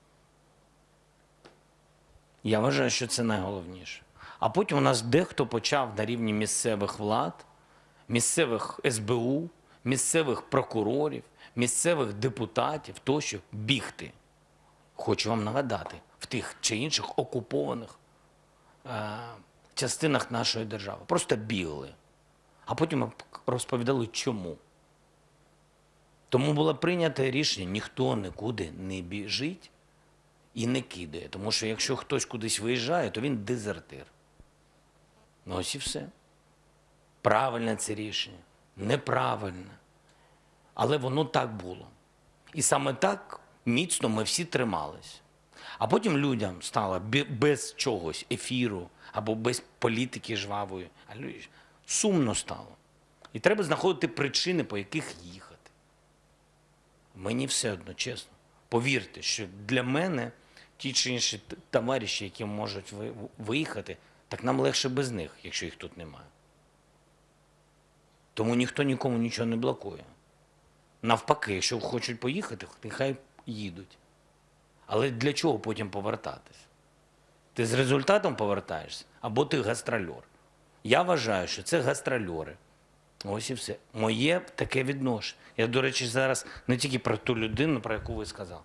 Speaker 1: Я вважаю, що це найголовніше. А потім у нас дехто почав на рівні місцевих влад, місцевих ес бе у, місцевих прокурорів, місцевих депутатів тощо бігти. Хочу вам нагадати, в тих чи інших окупованих е, частинах нашої держави. Просто бігли. А потім розповідали, чому. Тому було прийнято рішення, ніхто нікуди не біжить і не кидає. Тому що якщо хтось кудись виїжджає, то він дезертир. Ну ось і все. Правильне це рішення, неправильне. Але воно так було. І саме так міцно ми всі тримались. А потім людям стало без чогось, ефіру, або без політики жвавої, а сумно стало. І треба знаходити причини, по яких їхати. Мені все одно, чесно. Повірте, що для мене ті чи інші товариші, які можуть виїхати, так нам легше без них, якщо їх тут немає. Тому ніхто нікому нічого не блокує. Навпаки, якщо хочуть поїхати, нехай їдуть. Але для чого потім повертатись? Ти з результатом повертаєшся, або ти гастрольор. Я вважаю, що це гастрольори. Ось і все. Моє таке відношення. Я, до речі, зараз не тільки про ту людину, про яку ви сказали.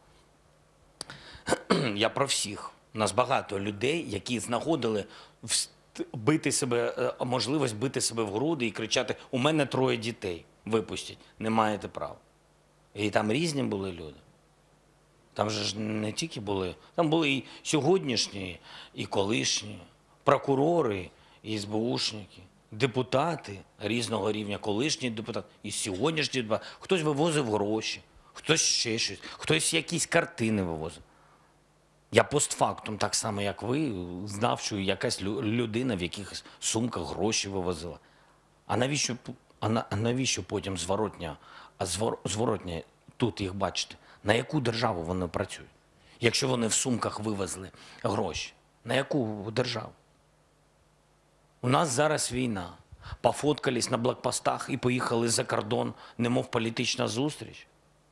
Speaker 1: Я про всіх. У нас багато людей, які знаходили бити себе, можливість бити себе в груди і кричати: у мене троє дітей, випустіть, не маєте права. І там різні були люди. Там же ж не тільки були, там були і сьогоднішні, і колишні, прокурори, і ес бе ушники, депутати різного рівня, колишні депутати, і сьогоднішні депутати. Хтось вивозив гроші, хтось ще щось, хтось якісь картини вивозив. Я постфактум, так само як ви, знав, що якась людина в якихось сумках гроші вивозила. А навіщо, а на, а навіщо потім зворотня, а звор, зворотня тут їх бачите? На яку державу вони працюють? Якщо вони в сумках вивезли гроші, на яку державу? У нас зараз війна. Пофоткались на блокпостах і поїхали за кордон, немов політична зустріч?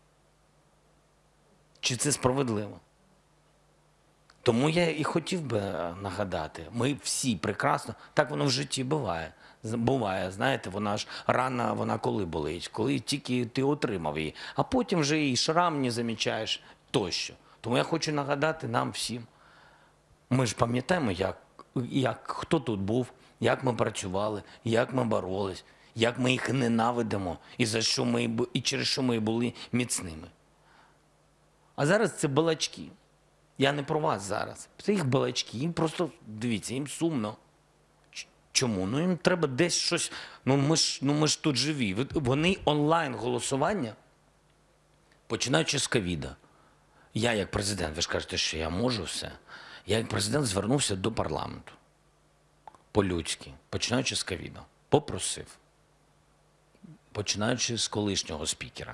Speaker 1: Чи це справедливо? Тому я і хотів би нагадати, ми всі прекрасно, так воно в житті буває. Буває, знаєте, вона ж рана, вона коли болить, коли тільки ти отримав її, а потім вже і шрам не замічаєш тощо. Тому я хочу нагадати нам всім, ми ж пам'ятаємо, як, як хто тут був, як ми працювали, як ми боролись, як ми їх ненавидимо і, за що ми, і через що ми були міцними. А зараз це балачки. Я не про вас зараз. Це їх балачки, їм просто, дивіться, їм сумно. Чому? Ну їм треба десь щось, ну ми ж, ну, ми ж тут живі. Вони онлайн-голосування, починаючи з ковіда. Я як президент, ви ж кажете, що я можу все. Я як президент звернувся до парламенту. По-людськи, починаючи з ковіда. Попросив. Починаючи з колишнього спікера.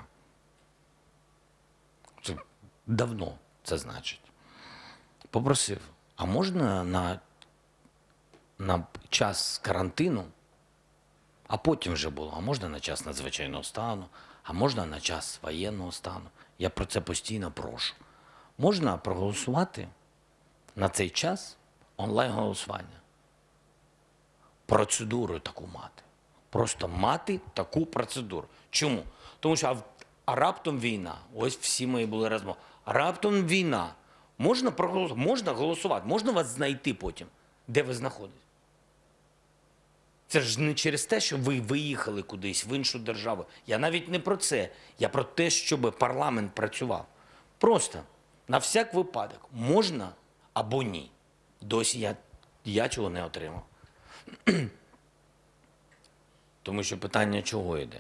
Speaker 1: Це давно це значить. Попросив, а можна на, на час карантину А потім вже було, а можна на час надзвичайного стану, а можна на час воєнного стану. Я про це постійно прошу. Можна проголосувати на цей час онлайн-голосування. Процедуру таку мати. Просто мати таку процедуру. Чому? Тому що а, а раптом війна. Ось всі мої були розмови. А раптом війна. Можна проголосувати, можна голосувати, можна вас знайти потім, де ви знаходитесь. Це ж не через те, що ви виїхали кудись в іншу державу. Я навіть не про це. Я про те, щоб парламент працював. Просто на всяк випадок можна або ні. Досі я, я чого не отримав. Тому що питання чого йде?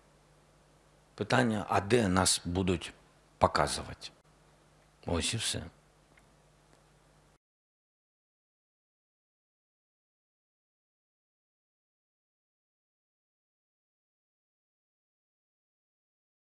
Speaker 1: Питання, а де нас будуть показувати? Ось і все.